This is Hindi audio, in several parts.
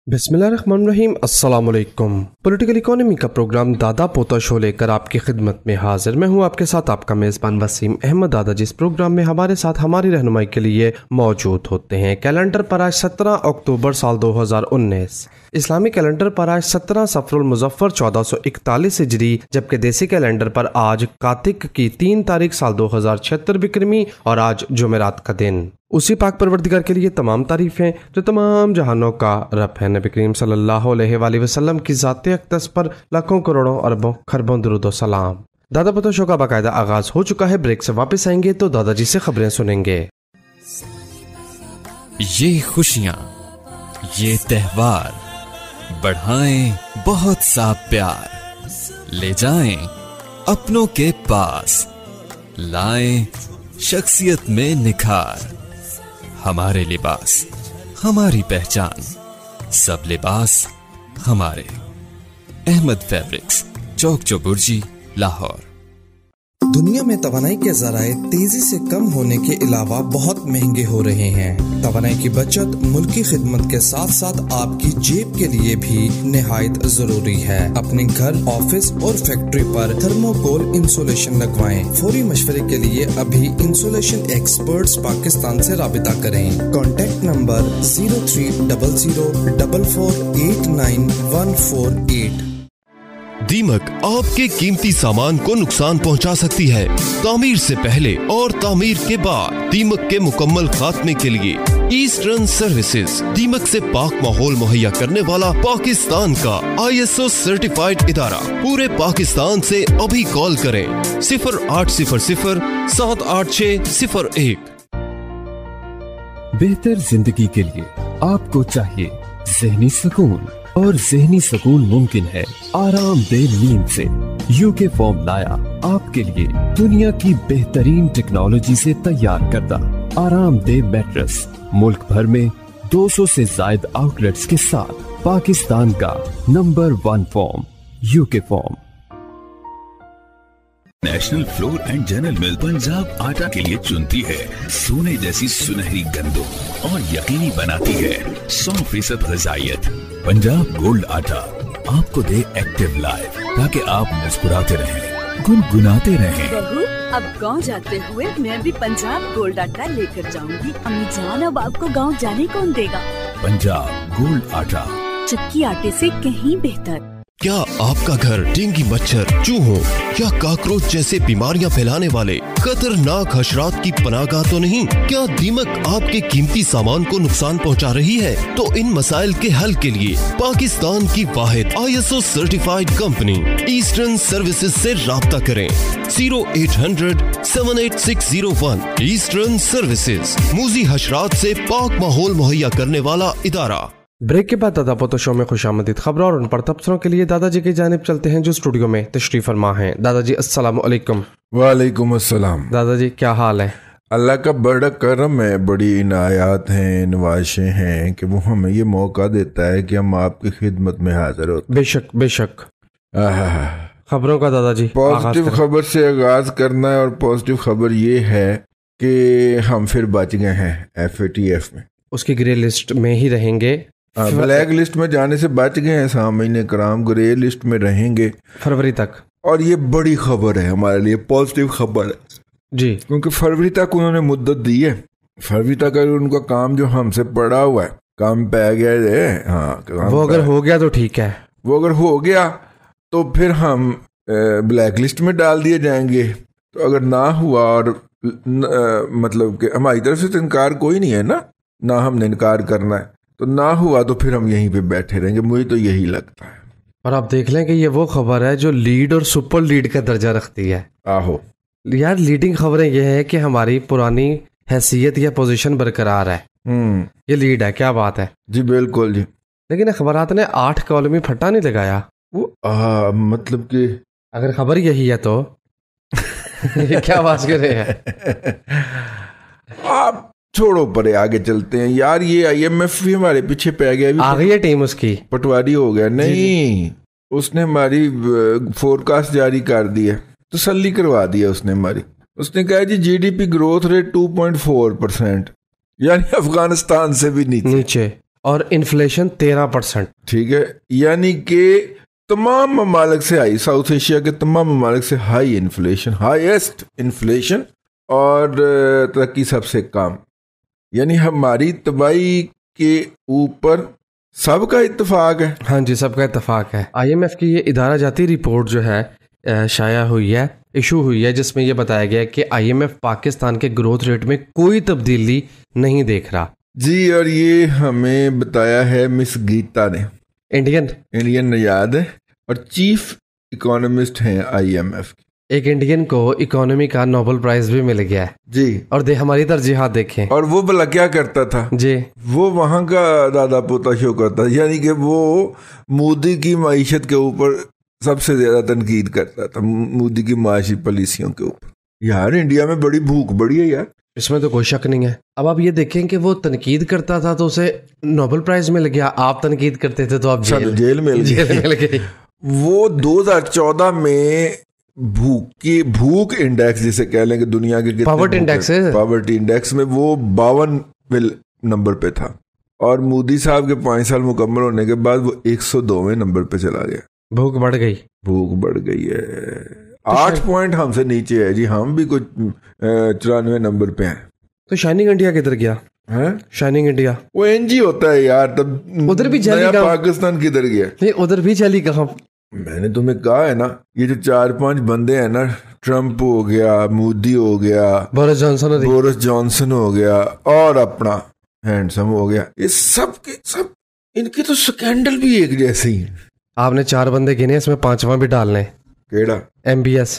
बिस्मिल्लाहिर्रहमानिर्रहीम, अस्सलामुअलैकुम। पॉलिटिकल इकोनॉमी का प्रोग्राम दादा पोता शो लेकर आपकी खिदमत में हाजिर। मैं हूं आपके साथ आपका मेज़बान वसीम अहमद दादा। जिस प्रोग्राम में हमारे साथ हमारी रहनुमाई के लिए मौजूद होते हैं। कैलेंडर पर आज 17 अक्टूबर साल 2019, इस्लामी कैलेंडर पर आज 17 सफरुल मुज़फ्फर 1441 हिजरी, जबकि देसी कैलेंडर पर आज कार्तिक की 3 तारीख साल 2076 बिक्रमी और आज जुमेरात का दिन। उसी पाक परवरदिगार के लिए तमाम तारीफें जो तमाम जहानों का रब है। नबी करीम सल्लल्लाहु अलैहि वसल्लम की ज़ाते अक़दस पर लाखों करोड़ों अरबों खरबों दुरूद व सलाम। दादा पोता शो का बाकायदा आगाज हो चुका है। ब्रेक से वापस आएंगे तो दादाजी से खबरें सुनेंगे। ये खुशियाँ, ये त्योहार बढ़ाएं बहुत सा प्यार, ले जाएं अपनों के पास, लाएं शख्सियत में निखार। हमारे लिबास हमारी पहचान, सब लिबास हमारे। अहमद फैब्रिक्स, चौक चौबुर्जी, लाहौर। दुनिया में तवानाई के ज़राए तेजी से कम होने के अलावा बहुत महंगे हो रहे हैं। तवानाई की बचत मुल्क की खिदमत के साथ साथ आपकी जेब के लिए भी निहायत जरूरी है। अपने घर, ऑफिस और फैक्ट्री पर थर्मोकोल इंसुलेशन लगवाएं। फौरी मशवरे के लिए अभी इंसुलेशन एक्सपर्ट्स पाकिस्तान से राबिता करें। Contact number 030044894148। दीमक आपके कीमती सामान को नुकसान पहुंचा सकती है। तामीर से पहले और तामीर के बाद दीमक के मुकम्मल खात्मे के लिए ईस्टर्न सर्विसेज, दीमक से पाक माहौल मुहैया करने वाला पाकिस्तान का ISO सर्टिफाइड इदारा। पूरे पाकिस्तान से अभी कॉल करें 0800-78601। बेहतर जिंदगी के लिए आपको चाहिए ज़हनी सुकून, और ज़हनी सुकून मुमकिन है आरामदेह नींद से। यूके फॉर्म लाया आपके लिए दुनिया की बेहतरीन टेक्नोलॉजी से तैयार करदा आरामदेह मैट्रेस। मुल्क भर में 200 से ज्यादा आउटलेट्स के साथ पाकिस्तान का number 1 form, UK form. National flour and general mill Punjab आटा के लिए चुनती है सोने जैसी सुनहरी गंदों और यकीनी बनाती है 100% ग़िज़ाइयत। पंजाब गोल्ड आटा आपको दे एक्टिव लाइफ, ताकि आप मुस्कुराते रहें, गुनगुनाते रहें। बहू, अब गांव जाते हुए मैं भी पंजाब गोल्ड आटा लेकर जाऊंगी। अम्मी जान, अब आपको गांव जाने कौन देगा? पंजाब गोल्ड आटा, चक्की आटे से कहीं बेहतर। क्या आपका घर डेंगू मच्छर, चूहों या काकरोच जैसे बीमारियां फैलाने वाले खतरनाक हशरात की पनाहगाह तो नहीं? क्या दीमक आपके कीमती सामान को नुकसान पहुंचा रही है? तो इन मसाइल के हल के लिए पाकिस्तान की वाहिद ISO certified company eastern services से राब्ता करें। 0800-78601। ईस्टर्न सर्विसेज, मूजी हशरात से पाक माहौल मुहैया करने वाला इदारा। ब्रेक के बाद दादा पोता शो में खुशामदीद खबरों और उन पर तबसरों के लिए दादाजी की जानिब चलते हैं जो स्टूडियो में तशरीफ फरमा हैं। दादाजी अस्सलामु अलैकुम। वालेकुम अस्सलाम। दादाजी क्या हाल है? अल्लाह का बड़ा करम है, बड़ी इनायात हैं, नवाशें हैं कि वो हमें ये मौका देता है कि हम आपकी खिदमत में हाजिर होते। बेशक बेशक। खबरों का दादाजी पॉजिटिव खबर से आगाज करना है, और पॉजिटिव खबर ये है कि हम फिर बच गए हैं FATF में। उसकी ग्रे लिस्ट में ही रहेंगे। ब्लैक लिस्ट में जाने से बच गए हैं सामीन कराम, ग्रे लिस्ट में रहेंगे फरवरी तक। और ये बड़ी खबर है हमारे लिए, पॉजिटिव खबर है जी, क्योंकि फरवरी तक उन्होंने मुद्दत दी है। फरवरी तक अगर उनका काम जो हमसे पड़ा हुआ है, काम पे गया है, हाँ, वो अगर हो गया तो ठीक है। वो अगर हो गया तो फिर हम ब्लैक लिस्ट में डाल दिए जाएंगे। तो अगर ना हुआ, और मतलब कि हमारी तरफ से तो इनकार कोई नहीं है ना हमने इनकार करना है, तो ना हुआ तो फिर हम यहीं पे बैठे रहेंगे। मुझे तो यही लगता है। और आप देख लें कि ये वो खबर है जो लीड और सुपर लीड का दर्जा रखती है। आहो यार, लीडिंग खबरें ये है कि हमारी पुरानी हैसियत या पोजीशन बरकरार है। ये लीड है, क्या बात है जी, बिल्कुल जी। लेकिन अखबारात ने 8 कॉलमी फट्टा नहीं लगाया। वो मतलब कि अगर खबर यही है तो ये क्या बात कर रहे हैं आप? छोड़ो, परे आगे चलते हैं यार। ये IMF भी हमारे पीछे पै गया, आ गई है टीम उसकी, पटवारी हो गया। नहीं, उसने हमारी फोरकास्ट जारी कर दी है, तसल्ली करवा दी है उसने हमारी। उसने कहा जी GDP ग्रोथ रेट 2.4%, यानी अफगानिस्तान से भी नीचे। और इन्फ्लेशन 13%। ठीक है, यानी कि तमाम ममालिक से हाई, साउथ एशिया के तमाम ममालिक से हाई इन्फ्लेशन, हाईएस्ट इन्फ्लेशन, और तरक्की सबसे कम। यानी हमारी तबाही के ऊपर सबका इत्तेफाक है। हाँ जी, सबका इत्तेफाक है। IMF की ये इदारा जाती रिपोर्ट जो है शाया हुई है, इशू हुई है, जिसमें ये बताया गया है कि IMF पाकिस्तान के ग्रोथ रेट में कोई तब्दीली नहीं देख रहा जी। और ये हमें बताया है मिस गीता ने, इंडियन नयाद है और चीफ इकोनॉमिस्ट हैं IMF की। एक इंडियन को इकोनॉमी का नोबेल प्राइज भी मिल गया है जी। और हमारी तरजीहात देखें। और वो भला क्या करता था जी? वो वहां का दादा पोता शो करता, यानी कि वो मोदी की माइशत के ऊपर सबसे ज्यादा तनकीद करता था, मोदी की माशी पॉलिसियों के ऊपर। यार इंडिया में बड़ी भूख बढ़ी है यार, इसमें तो कोई शक नहीं है। अब आप ये देखें कि वो तनकीद करता था तो उसे नोबेल प्राइज मिल गया, आप तनकीद करते थे तो आप जेल मिल गई। वो 2014 में भूख इंडेक्स जिसे कह लेंगे, दुनिया के पावर्टी इंडेक्स में वो 52वें नंबर पे था, और मोदी साहब के 5 साल मुकम्मल होने के बाद वो 102वें नंबर पे चला गया। भूख बढ़ गई है। 8 पॉइंट हमसे नीचे है जी, हम भी कुछ 94 नंबर पे हैं। तो शाइनिंग इंडिया किधर गया है? शाइनिंग इंडिया वो एनजी होता है यार, तब उधर भी जाली कहाँ? पाकिस्तान किधर गया? नहीं, उधर भी जाली कहाँ? मैंने तुम्हें कहा है ना, ये जो 4-5 बंदे हैं ना, ट्रम्प हो गया, मोदी हो गया, बोरिस जॉनसन हो गया, और अपना हैंडसम हो गया, ये सब के सब इनके तो स्कैंडल भी एक जैसे ही। आपने 4 बंदे गिने, इसमें 5वां भी डालने। केड़ा? MBS।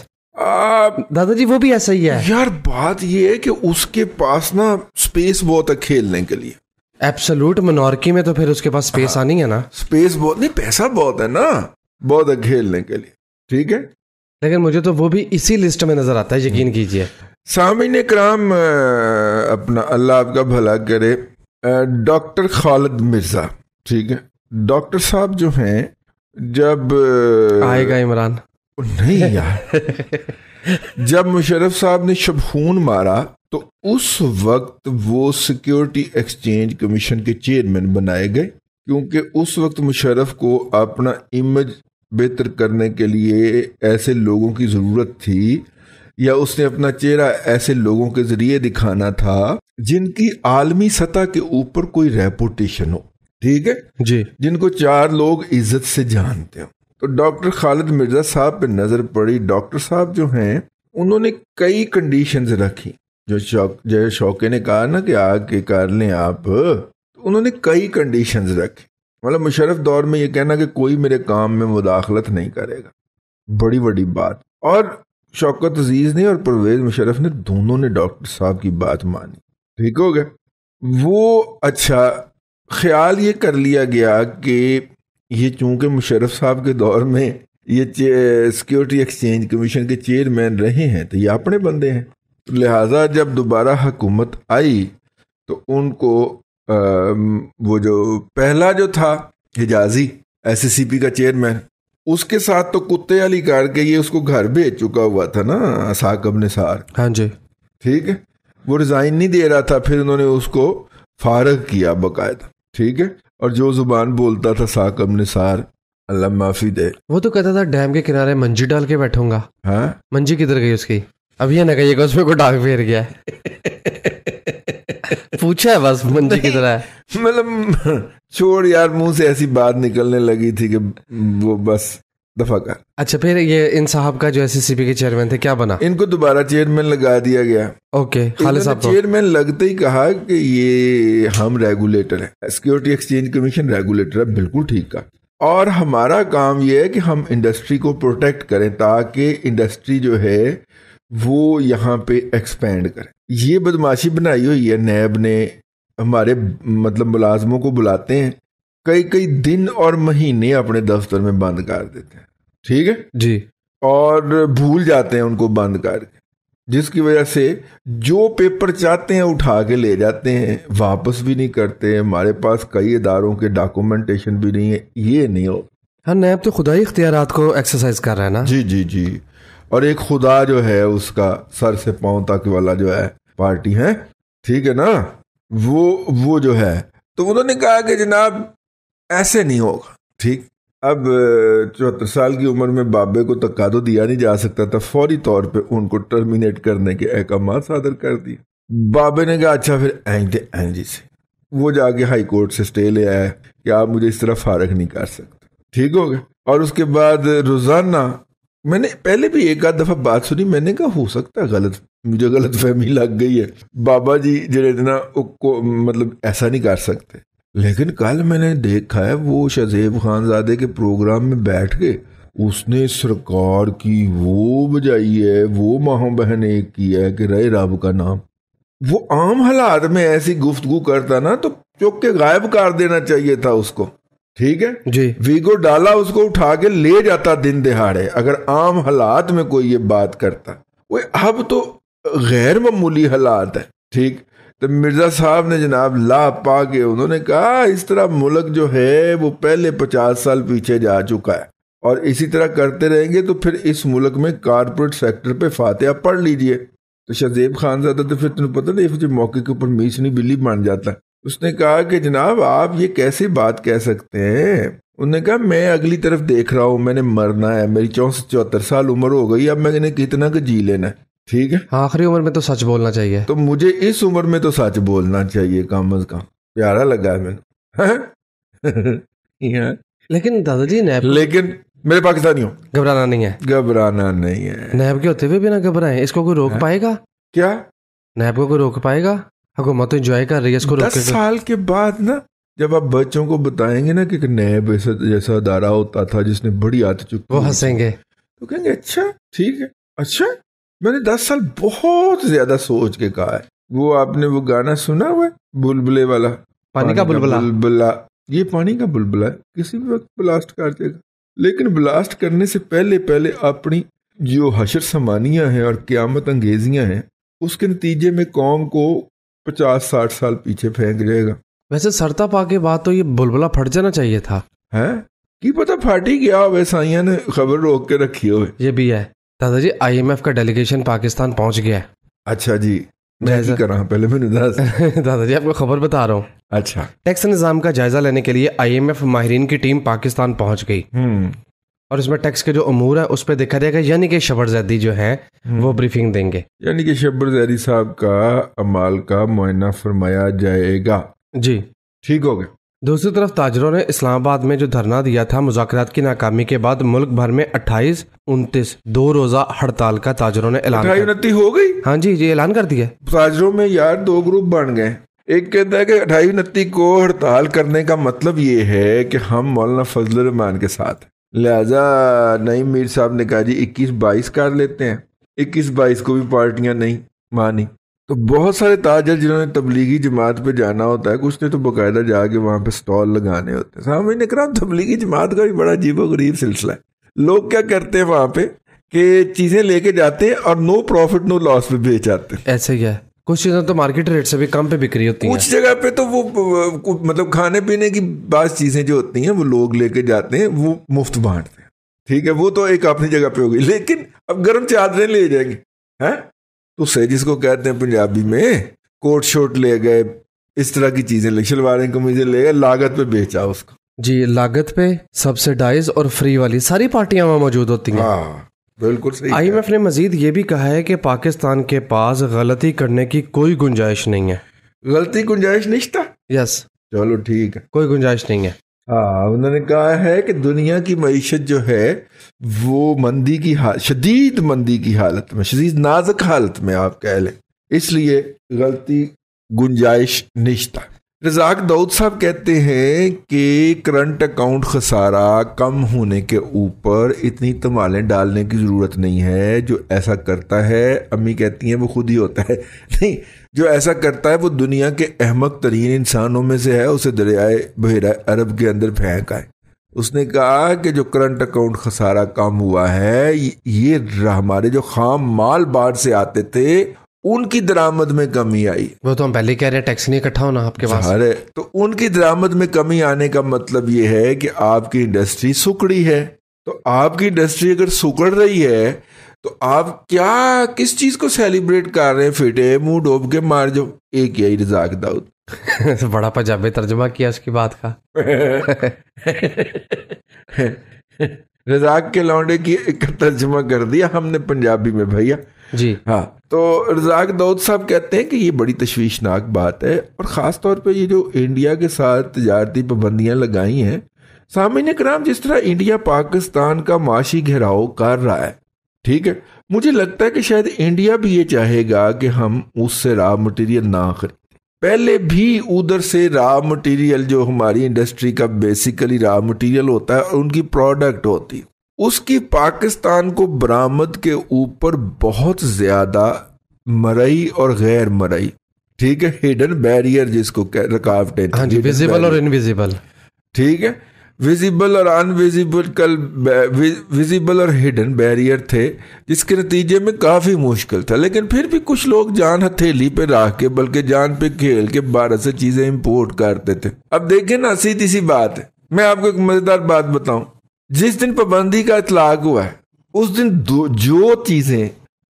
दादाजी वो भी ऐसा ही है यार। बात ये है कि उसके पास ना स्पेस बहुत है खेलने के लिए। एब्सोल्यूट मोनार्की में तो फिर उसके पास स्पेस आनी है ना। स्पेस बहुत नहीं, पैसा बहुत है ना, बहुत है खेलने के लिए। ठीक है, लेकिन मुझे तो वो भी इसी लिस्ट में नजर आता है, यकीन कीजिए। सामीन कराम, अपना अल्लाह आपका भला करे, डॉक्टर खालिद मिर्जा, ठीक है, डॉक्टर साहब जो हैं, जब आएगा इमरान नहीं यार जब मुशर्रफ साहब ने शबखून मारा तो उस वक्त वो सिक्योरिटी एक्सचेंज कमीशन के चेयरमैन बनाए गए, क्योंकि उस वक्त मुशर्रफ को अपना इमेज बेहतर करने के लिए ऐसे लोगों की ज़रूरत थी, या उसने अपना चेहरा ऐसे लोगों के ज़रिए दिखाना था जिनकी आलमी सतह के ऊपर कोई रेपुटेशन हो। ठीक है जी, जिनको 4 लोग इज्जत से जानते हो। तो डॉक्टर खालिद मिर्जा साहब पे नज़र पड़ी। डॉक्टर साहब जो हैं उन्होंने कई कंडीशंस रखी, जो शौके ने कहा ना कि आके कर लें आप, तो उन्होंने कई कंडीशंस रखी। मतलब मुशर्रफ दौर में ये कहना कि कोई मेरे काम में मुदाखलत नहीं करेगा, बड़ी बड़ी बात। और शौकत अजीज ने और परवेज मुशर्रफ ने दोनों ने डॉक्टर साहब की बात मानी। ठीक हो गया वो। अच्छा, ख्याल ये कर लिया गया कि ये चूंकि मुशर्रफ साहब के दौर में ये सिक्योरिटी एक्सचेंज कमीशन के चेयरमैन रहे हैं तो ये अपने बंदे हैं, तो लिहाजा जब दोबारा हुकूमत आई तो उनको वो जो पहला जो था हिजाजी SECP का चेयरमैन, उसके साथ तो कुत्ते वाली करके ये उसको घर भेज चुका हुआ था ना साकब निसार। हाँ जी, ठीक है, वो रिजाइन नहीं दे रहा था, फिर उन्होंने उसको फारग किया बकायदा। ठीक है, और जो जुबान बोलता था साकब निसार, अल्लाह माफी दे, वो तो कहता था डैम के किनारे मंजी डाल के बैठूंगा। हाँ, मंजी किधर गई उसकी? अब ये ना कहिएगा उसमें कोई डाक फेर गया पूछा है बस, मंजी किधर है। मतलब छोड़ यार, मुंह से ऐसी बात निकलने लगी थी कि वो बस दफा कर। अच्छा, फिर ये इन साहब का जो SECP के चेयरमैन थे क्या बना? इनको दोबारा चेयरमैन लगा दिया गया। ओके, खालिद साहब चेयरमैन लगते ही कहा कि ये हम रेगुलेटर है, सिक्योरिटी एक्सचेंज कमीशन रेगुलेटर है। बिल्कुल ठीक कहा। और हमारा काम ये है कि हम इंडस्ट्री को प्रोटेक्ट करें ताकि इंडस्ट्री जो है वो यहाँ पे एक्सपेंड करे। ये बदमाशी बनाई हुई है नैब ने। हमारे मतलब मुलाजमों को बुलाते हैं, कई दिन और महीने अपने दफ्तर में बंद कर देते हैं। ठीक है जी, और भूल जाते हैं उनको बंद करके, जिसकी वजह से जो पेपर चाहते हैं उठा के ले जाते हैं, वापस भी नहीं करते। हमारे पास कई इदारों के डॉक्यूमेंटेशन भी नहीं है, ये नहीं हो। हाँ, नैब तो खुदाई इख्तियारात को एक्सरसाइज कर रहा है ना। जी जी जी। और एक खुदा जो है उसका सर से पांव तक वाला जो है पार्टी है, ठीक है ना, वो जो है तो उन्होंने कहा कि जनाब ऐसे नहीं होगा। ठीक, अब 74 साल की उम्र में बाबे को तकादो दिया नहीं जा सकता था, फौरी तौर पे उनको टर्मिनेट करने के अहकाम सादर कर दिए। बाबे ने कहा अच्छा फिर एंजी से वो जाके हाई कोर्ट से स्टे ले आया कि आप मुझे इस तरह फारग नहीं कर सकते। ठीक हो गया। और उसके बाद रोजाना मैंने पहले भी एक आध दफा बात सुनी, मैंने कहा हो सकता है मुझे गलत फहमी लग गई है, बाबा जी जड़े ना को मतलब ऐसा नहीं कर सकते। लेकिन कल मैंने देखा है वो शहजेब खानजादे के प्रोग्राम में बैठ के उसने सरकार की वो बजाई है, वो माँ बहन एक की है कि रहे रब का नाम। वो आम हालात में ऐसी गुफ्तगू करता ना तो चुप के गायब कर देना चाहिए था उसको। ठीक है जी, वीगो डाला उसको उठा के ले जाता दिन दिहाड़े, अगर आम हालात में कोई ये बात करता। वो अब तो गैर मामूली हालात है। ठीक, तो मिर्जा साहब ने जनाब ला पा के उन्होंने कहा इस तरह मुल्क जो है वो पहले 50 साल पीछे जा चुका है और इसी तरह करते रहेंगे तो फिर इस मुल्क में कारपोरेट सेक्टर पे फातिहा पढ़ लीजिए। तो शहजेब खानजादा तो फिर तुम्हें पता नहीं मौके के ऊपर मीसनी बिल्ली बन जाता है। उसने कहा कि जनाब आप ये कैसे बात कह सकते हैं। उन्होंने कहा मैं अगली तरफ देख रहा हूँ, मैंने मरना है, मेरी 74 साल उम्र हो गई, अब मैंने कितना का जी लेना है। ठीक है, आखिरी उम्र में तो सच बोलना चाहिए, तो मुझे इस उम्र में तो सच बोलना चाहिए कम अज कम। प्यारा लगा है मैंने लेकिन दादाजी नैब, लेकिन मेरे पाकिस्तानी हो, घबराना नहीं है, घबराना नहीं है। नैब के होते हुए बिना घबराए इसको कोई रोक पाएगा क्या? नैब को कोई रोक पाएगा? हुकूमत तो एंजॉय कर रही है इसको। 10 साल के बाद ना जब आप बच्चों को बताएंगे ना कि नैब ऐसा जैसा अदारा होता था जिसने बड़ी आदत चुकी, वो हंसेंगे तो कहेंगे अच्छा ठीक है। अच्छा, मैंने 10 साल बहुत ज्यादा सोच के कहा है। वो आपने वो गाना सुना हुआ है बुलबुले वाला, पानी का बुलबुला। ये पानी का बुलबुला है, किसी भी वक्त ब्लास्ट कर देगा, लेकिन ब्लास्ट करने से पहले अपनी जो हशर समानियां हैं और क़यामत अंगेजियां हैं उसके नतीजे में कौम को 50-60 साल पीछे फेंक जाएगा। वैसे सरता पा के बाद तो ये बुलबुला फट जाना चाहिए था, है की पता फाटी गया हो, साइया ने खबर रोक के रखी हो। ये भी है दादाजी, IMF का डेलीगेशन पाकिस्तान पहुंच गया है। अच्छा जी, मैं क्या कर रहा हूँ पहले मैंने दादाजी आपको खबर बता रहा हूँ। अच्छा, टैक्स निज़ाम का जायजा लेने के लिए IMF माहिरीन की टीम पाकिस्तान पहुंच गई और इसमें टैक्स के जो अमूर है उस पर देखा जाएगा, यानी कि शबर जैदी जो है वो ब्रीफिंग देंगे, यानी कि शबर जैदी साहब का अमाल का मुआयना फरमाया जाएगा। जी ठीक हो गया। दूसरी तरफ ताजरों ने इस्लामाबाद में जो धरना दिया था मुज़ाकरात की नाकामी के बाद मुल्क भर में 28-29 2 रोजा हड़ताल का ताजरों ने ऐलान हो गई। हाँ जी, ये ऐलान कर दिया। ताजरों में यार 2 ग्रुप बन गए। एक कहता है कि 28-29 को हड़ताल करने का मतलब ये है कि हम मौलाना फजल रहमान के साथ, लिहाजा नईम मीर साहब ने कहा जी 21-22 कर लेते हैं। 21-22 को भी पार्टियां नहीं मानी, तो बहुत सारे ताजर जिन्होंने तबलीगी जमात पे जाना होता है, कुछ ने तो बाकायदा जाके वहां पे स्टॉल लगाने होते हैं। सामने कराम तबलीगी जमात का भी बड़ा अजीबोगरीब सिलसिला है। लोग क्या करते हैं वहां पे कि चीजें लेके जाते हैं और नो प्रॉफिट नो लॉस पे बेच आते हैं। ऐसे ही है, कुछ चीजें तो मार्केट रेट से भी कम पे बिक्री होती हैं। कुछ जगह पे तो वो मतलब खाने पीने की बात चीजें जो होती हैं वो लोग लेके जाते हैं, वो मुफ्त बांटते हैं। ठीक है, वो तो एक अपनी जगह पे हो गई। लेकिन अब गर्म चादरें ले जाएंगे हैं तो से जिसको कहते हैं पंजाबी में कोट शोट ले गए, इस तरह की चीजें ले, शलवारें कमीजें ले गए, लागत पे बेचा उसको। जी, लागत पे सब्सिडाइज और फ्री वाली सारी पार्टियां वहां मौजूद होती हैं। हाँ, बिल्कुल सही। IMF ने मजीद ये भी कहा है कि पाकिस्तान के पास गलती करने की कोई गुंजाइश नहीं है। गलती गुंजाइश नहीं था? यस, चलो ठीक है, कोई गुंजाइश नहीं है। हाँ, उन्होंने कहा है कि दुनिया की मईशत जो है वो मंदी की शदीद मंदी की हालत में, शदीद नाजुक हालत में आप कह लें, इसलिए गलती गुंजाइश निश्ता। रज़ाक दाऊद साहब कहते हैं कि करंट अकाउंट खसारा कम होने के ऊपर इतनी तमालें डालने की ज़रूरत नहीं है। जो ऐसा करता है, अम्मी कहती हैं, वो खुद ही होता है। नहीं, जो ऐसा करता है वो दुनिया के अहमक तरीन इंसानों में से है, उसे दरियाए बहरा अरब के अंदर फेंक आए। उसने कहा कि जो करंट अकाउंट खसारा कम हुआ है, ये हमारे जो खाम माल बाहर से आते थे उनकी दरामद में कमी आई। वो तो हम पहले कह रहे हैं, टैक्स नहीं इकट्ठा होना आपके पास। अरे तो उनकी दरामद में कमी आने का मतलब ये है कि आपकी इंडस्ट्री सुकड़ी है। तो आपकी इंडस्ट्री अगर सुकड़ रही है तो आप क्या किस चीज को सेलिब्रेट कर रहे हैं? फिटे मुंह डूब के मार जाओ। एक यही रज़ाक दाऊद। बड़ा पंजाबी तर्जुमा किया उसकी बात का। रजाक के लौंडे की एक तर्जुमा कर दिया हमने पंजाबी में भैया जी। हाँ, तो रजाक दाऊद साहब कहते हैं कि ये बड़ी तशवीशनाक बात है, और ख़ास तौर पे ये जो इंडिया के साथ तजारती पाबंदियां लगाई हैं, सामीन कराम, जिस तरह इंडिया पाकिस्तान का माशी घेराव कर रहा है, ठीक है, मुझे लगता है कि शायद इंडिया भी ये चाहेगा कि हम उससे रॉ मटेरियल ना खरीदें। पहले भी उधर से रॉ मटेरियल जो हमारी इंडस्ट्री का बेसिकली रॉ मटेरियल होता है और उनकी प्रोडक्ट होती है, उसकी पाकिस्तान को बरामद के ऊपर बहुत ज्यादा मरई और गैर मरई, ठीक है, हिडन बैरियर जिसको रुकावटें, हाँ जी, विजिबल और इनविजिबल, ठीक है, विजिबल और अनविजिबल, कल विजिबल और हिडन बैरियर थे, जिसके नतीजे में काफ़ी मुश्किल था, लेकिन फिर भी कुछ लोग जान हथेली पे रख के, बल्कि जान पे खेल के बाहर से चीज़ें इंपोर्ट करते थे। अब देखें ना, सीधी सी बात है, मैं आपको एक मज़ेदार बात बताऊं, जिस दिन पाबंदी का इतलाक हुआ है उस दिन जो चीज़ें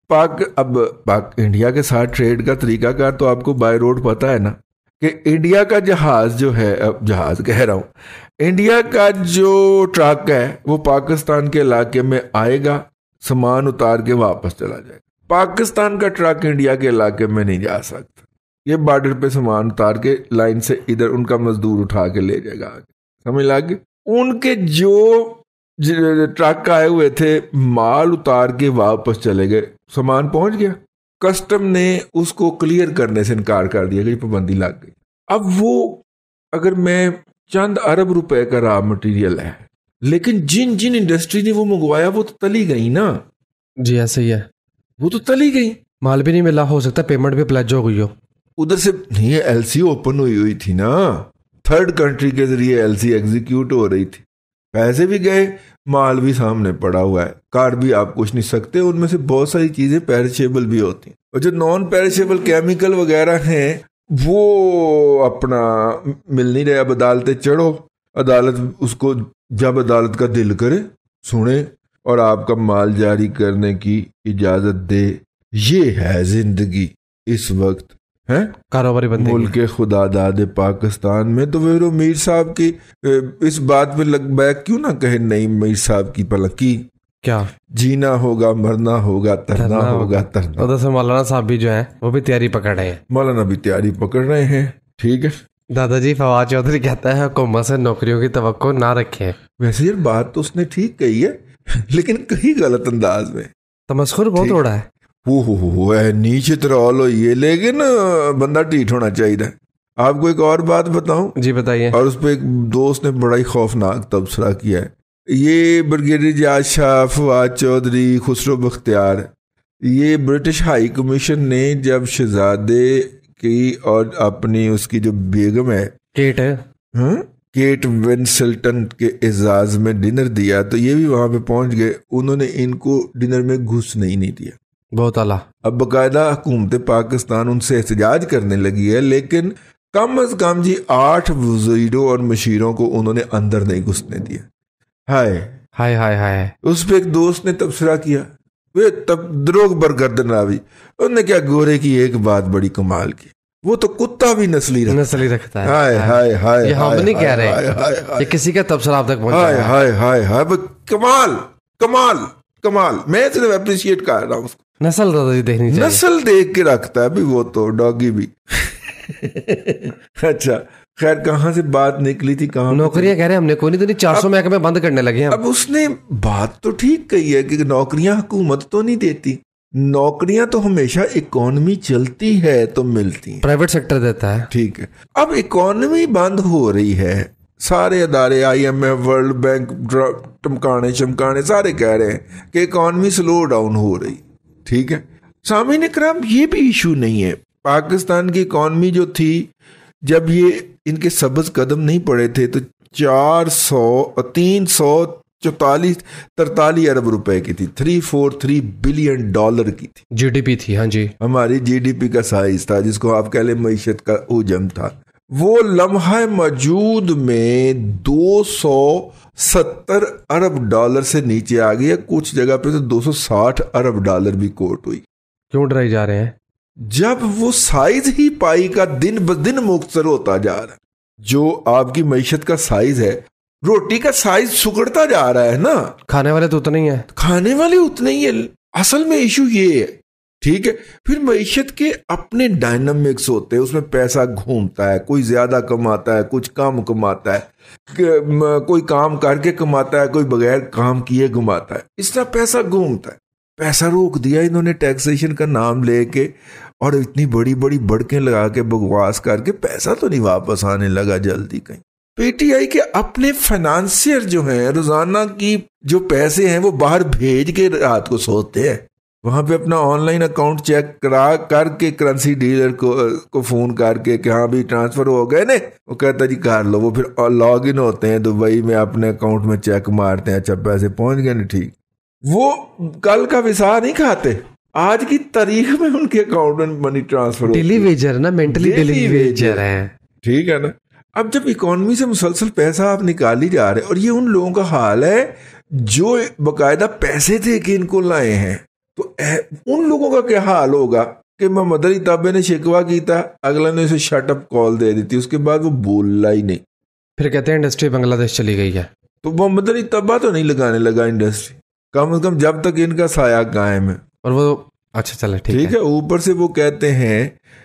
पाक इंडिया के साथ ट्रेड का तरीकाकार तो आपको बाय रोड पता है ना, कि इंडिया का जहाज जो है, अब जहाज कह रहा हूँ, इंडिया का जो ट्रक है वो पाकिस्तान के इलाके में आएगा, सामान उतार के वापस चला जाएगा। पाकिस्तान का ट्रक इंडिया के इलाके में नहीं जा सकता, ये बॉर्डर पे सामान उतार के लाइन से इधर उनका मजदूर उठा के ले जाएगा आगे, समझ लगे। उनके जो ट्रक आए हुए थे माल उतार के वापस चले गए, सामान पहुंच गया, कस्टम ने उसको क्लियर करने से इनकार कर दिया कि पाबंदी लग गई। अब वो अगर मैं चंद अरब रुपए का रॉ मटेरियल है, लेकिन जिन जिन इंडस्ट्री ने वो मंगवाया वो तो तली गई ना। जी ऐसे ही है, वो तो तली गई, माल भी नहीं मिला, हो सकता है पेमेंट भी प्लेज हो गई हो उधर से। नहीं, एलसी ओपन हुई थी ना, थर्ड कंट्री के जरिए एलसी एग्जीक्यूट हो रही थी, पैसे भी गए, माल भी सामने पड़ा हुआ है, कार भी आप कुछ नहीं सकते, उनमें से बहुत सारी चीजें पेरिशेबल भी होती हैं, और जो नॉन पेरिशेबल केमिकल वगैरह हैं वो अपना मिल नहीं रहे। अब अदालतें चढ़ो, अदालत उसको जब अदालत का दिल करे सुने और आपका माल जारी करने की इजाजत दे, ये है जिंदगी इस वक्त है कारोबारी बंदे मुल्क के खुदा दादे पाकिस्तान में। तो वे मीर साहब की इस बात पे लग बैक क्यों ना कहे, नहीं मीर साहब की पलकी क्या, जीना होगा, मरना होगा, तरना होगा, तरना। उधर से मौलाना साहब भी जो है वो भी तैयारी पकड़ रहे हैं, मौलाना भी तैयारी पकड़ रहे हैं, ठीक है। दादाजी फवाद चौधरी कहता है हुकूमत से नौकरियों की तवक्को ना रखें। वैसे यार बात तो उसने ठीक कही है, लेकिन कहीं गलत अंदाज में, तमस्खुर बहुत हो रहा है। वो है नीचे तरौल हो ये, लेकिन बंदा ढीठ होना चाहिए। आपको एक और बात बताऊं? जी बताइए। और उस पर एक दोस्त ने बड़ा ही खौफनाक तबसरा किया है। ये ब्रिगेडियर जाज शाह, फवाद चौधरी, खुसरो बख्तियार, ये ब्रिटिश हाई कमीशन ने जब शहजादे की और अपनी उसकी जो बेगम है केट विंसल्टन के एजाज में डिनर दिया, तो ये भी वहां पे पहुंच गए, उन्होंने इनको डिनर में घुस नहीं दिया। बहुत आला। अब बाकायदा हुकूमत पाकिस्तान उनसे एहतजाज करने लगी है, लेकिन कम अज कम जी 8 वज़ीरों और मशीरों को उन्होंने अंदर नहीं घुसने दिया। हाय हाय हाय हाय। उस पर एक दोस्त ने तबसरा किया, वे तब द्रोग बरगर्दन रावी, उन्होंने क्या गोरे की एक बात बड़ी कमाल की, वो तो कुत्ता भी नस्ली रखता है। हाय हाय हाय, ये हम नहीं कह रहे, ये किसी का तबसरा आप तक पहुंचा है। हाय हाय हाय, कमाल कमाल कमाल। मैं सिर्फ अप्रिशिएट कर रहा हूँ उसको। नस्ल दादाजी देखनी चाहिए, नस्ल देख के रखता है भी वो तो डॉगी भी। अच्छा खैर, कहाँ से बात निकली थी, कहाँ नौकरियां कह रहे हैं हमने, कोई नहीं तो नहीं 400 महकमे बंद करने लगे हैं। अब उसने बात तो ठीक कही है कि नौकरियां हुकूमत तो नहीं देती, नौकरियां तो हमेशा इकोनॉमी चलती है तो मिलती है, प्राइवेट सेक्टर देता है, ठीक है। अब इकोनॉमी बंद हो रही है, सारे अदारे IMF, वर्ल्ड बैंक, टमकाने चमकाने सारे कह रहे हैं कि इकोनॉमी स्लो डाउन हो रही, ठीक है। सामीन इकराम, ये भी इशू नहीं है। पाकिस्तान की इकोनॉमी जो थी, जब ये इनके सब्ज कदम नहीं पड़े थे, तो 343 अरब रुपए की थी, 343 बिलियन डॉलर की थी, GDP थी। हाँ जी, हमारी GDP का साइज था, जिसको आप कह ले मईशत का उजम था। वो लम्हा मौजूद में 270 अरब डॉलर से नीचे आ गया, कुछ जगह पे तो 260 अरब डॉलर भी कोट हुई। क्यों डराई जा रहे हैं? जब वो साइज ही पाई का दिन ब दिन मुख्तसर होता जा रहा है, जो आपकी मईशत का साइज है, रोटी का साइज सुकड़ता जा रहा है ना, खाने वाले तो उतने ही है, खाने वाले उतने ही है। असल में इशू ये है, ठीक है। फिर मईशत के अपने डायनामिक्स होते हैं, उसमें पैसा घूमता है, कोई ज्यादा कमाता है, कुछ कम कमाता है, कोई काम करके कमाता है, कोई बगैर काम किए कमाता है, इस तरह पैसा घूमता है। पैसा रोक दिया इन्होंने टैक्सेशन का नाम लेके, और इतनी बड़ी बड़ी बढ़कें लगा के बकवास करके पैसा तो नहीं वापस आने लगा जल्दी कहीं। पीटीआई के अपने फाइनेंसियर जो हैं, रोजाना की जो पैसे हैं वो बाहर भेज के रात को सोते हैं, वहां पे अपना ऑनलाइन अकाउंट चेक करा करके करेंसी डीलर को फोन करके कि हाँ भी ट्रांसफर हो गए ने, वो कहता जी कर लो। वो फिर लॉग इन होते हैं दुबई में, अपने अकाउंट में चेक मारते हैं, अच्छा पैसे पहुंच गए ना, ठीक। वो कल का विसा नहीं खाते, आज की तारीख में उनके अकाउंट में मनी ट्रांसफर, डेली वेजर ना, मेंटली डेली वेजर है, ठीक है ना। अब जब इकोनॉमी से मुसलसल पैसा आप निकाली जा रहे हैं, और ये उन लोगों का हाल है जो बाकायदा पैसे दे के इनको लाए हैं, तो उन लोगों का क्या हाल होगा कि मोहम्मद अली तब्बे ने शिकवा किया, अगला ने उसे शट अप कॉल दे दी थी, उसके बाद वो बोला ही नहीं, फिर कहते हैं इंडस्ट्री बांग्लादेश चली गई है। तो मोहम्मद अली तब्बा तो नहीं लगाने लगा इंडस्ट्री, कम से कम जब तक इनका साया कायम है। और वो अच्छा चले ठीक है। ऊपर से वो कहते हैं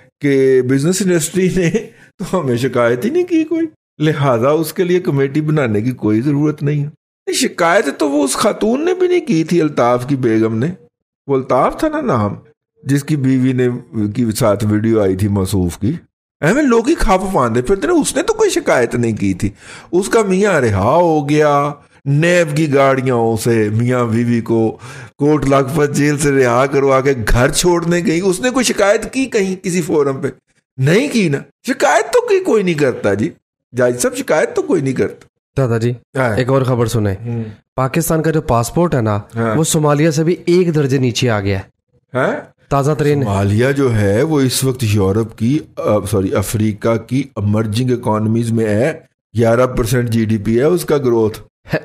कि बिजनेस इंडस्ट्री ने तो हमें शिकायत ही नहीं की कोई, लिहाजा उसके लिए कमेटी बनाने की कोई जरूरत नहीं है। शिकायत तो वो उस खातून ने भी नहीं की थी, अल्ताफ की बेगम ने, वो अल्ताफ था ना नाम, जिसकी बीवी ने की साथ वीडियो आई थी मसूफ की, हमें लोग ही खाप पांदे फिरते, उसने तो कोई शिकायत नहीं की थी। उसका मियाँ रिहा हो गया, नेब की गाड़ियों से मियाँ बीवी को कोट लखपत जेल से रिहा करवा के घर छोड़ने गई, उसने कोई शिकायत की कहीं किसी फोरम पे? नहीं की ना। शिकायत तो कोई नहीं करता जी, जज साहब शिकायत तो कोई नहीं करता। दादाजी एक और खबर सुने, पाकिस्तान का जो पासपोर्ट है ना, वो सोमालिया से भी एक दर्जे नीचे आ गया है। ताजा तरीन सोमालिया जो है वो इस वक्त यूरोप की अफ्रीका की इमर्जिंग इकोनॉमीज में है, 11% जीडीपी है उसका ग्रोथ।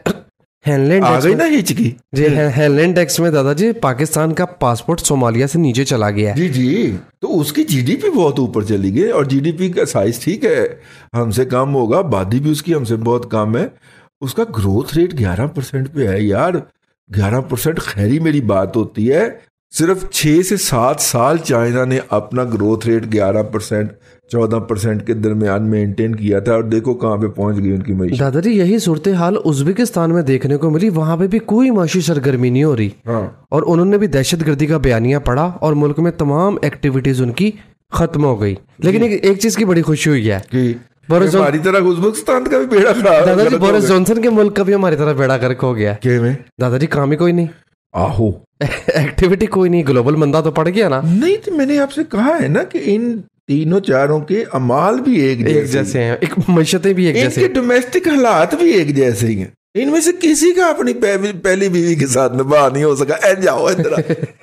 हेलैंड आ गई ना हिचकी जी, हेलैंड टैक्स में दादाजी पाकिस्तान का पासपोर्ट सोमालिया से नीचे चला गया जी जी, तो उसकी जीडीपी बहुत ऊपर चली गई, और जीडीपी का साइज ठीक है हमसे कम होगा, आबादी भी उसकी हमसे बहुत कम है, उसका ग्रोथ रेट 11% पे है यार। 11% खैरी मेरी बात होती है। सिर्फ 6 से 7 साल चाइना ने अपना ग्रोथ रेट 11% 14% के दरमियान मेंटेन किया था, और देखो कहाँ पे पहुंच गई उनकी मईशत। दादाजी यही सूरत हाल उज्बेकिस्तान में देखने को मिली, वहां पे भी कोई माशी सरगर्मी नहीं हो रही। और उन्होंने भी दहशतगर्दी का बयानिया पढ़ा और मुल्क में तमाम एक्टिविटीज उनकी खत्म हो गई। लेकिन एक चीज की बड़ी खुशी हुई है कि हमारी तरह उज्बेकिस्तान का भी बेड़ा खराब, दादाजी बोरिस जॉनसन के मुल्क का भी हमारी तरह बेड़ा गर्क हो गया। दादाजी काम ही कोई नहीं, आहो एक्टिविटी कोई नहीं, ग्लोबल मंदा तो पड़ गया ना। नहीं तो मैंने आपसे कहा है ना कि इन तीनों चारों के अमाल भी एक जैसे हैं, एक मईशतें भी एक जैसे, इनके डोमेस्टिक हालात भी एक जैसे ही हैं। इनमें से किसी का अपनी पहली बीवी के साथ निभा नहीं हो सका। ऐ जाओ इधर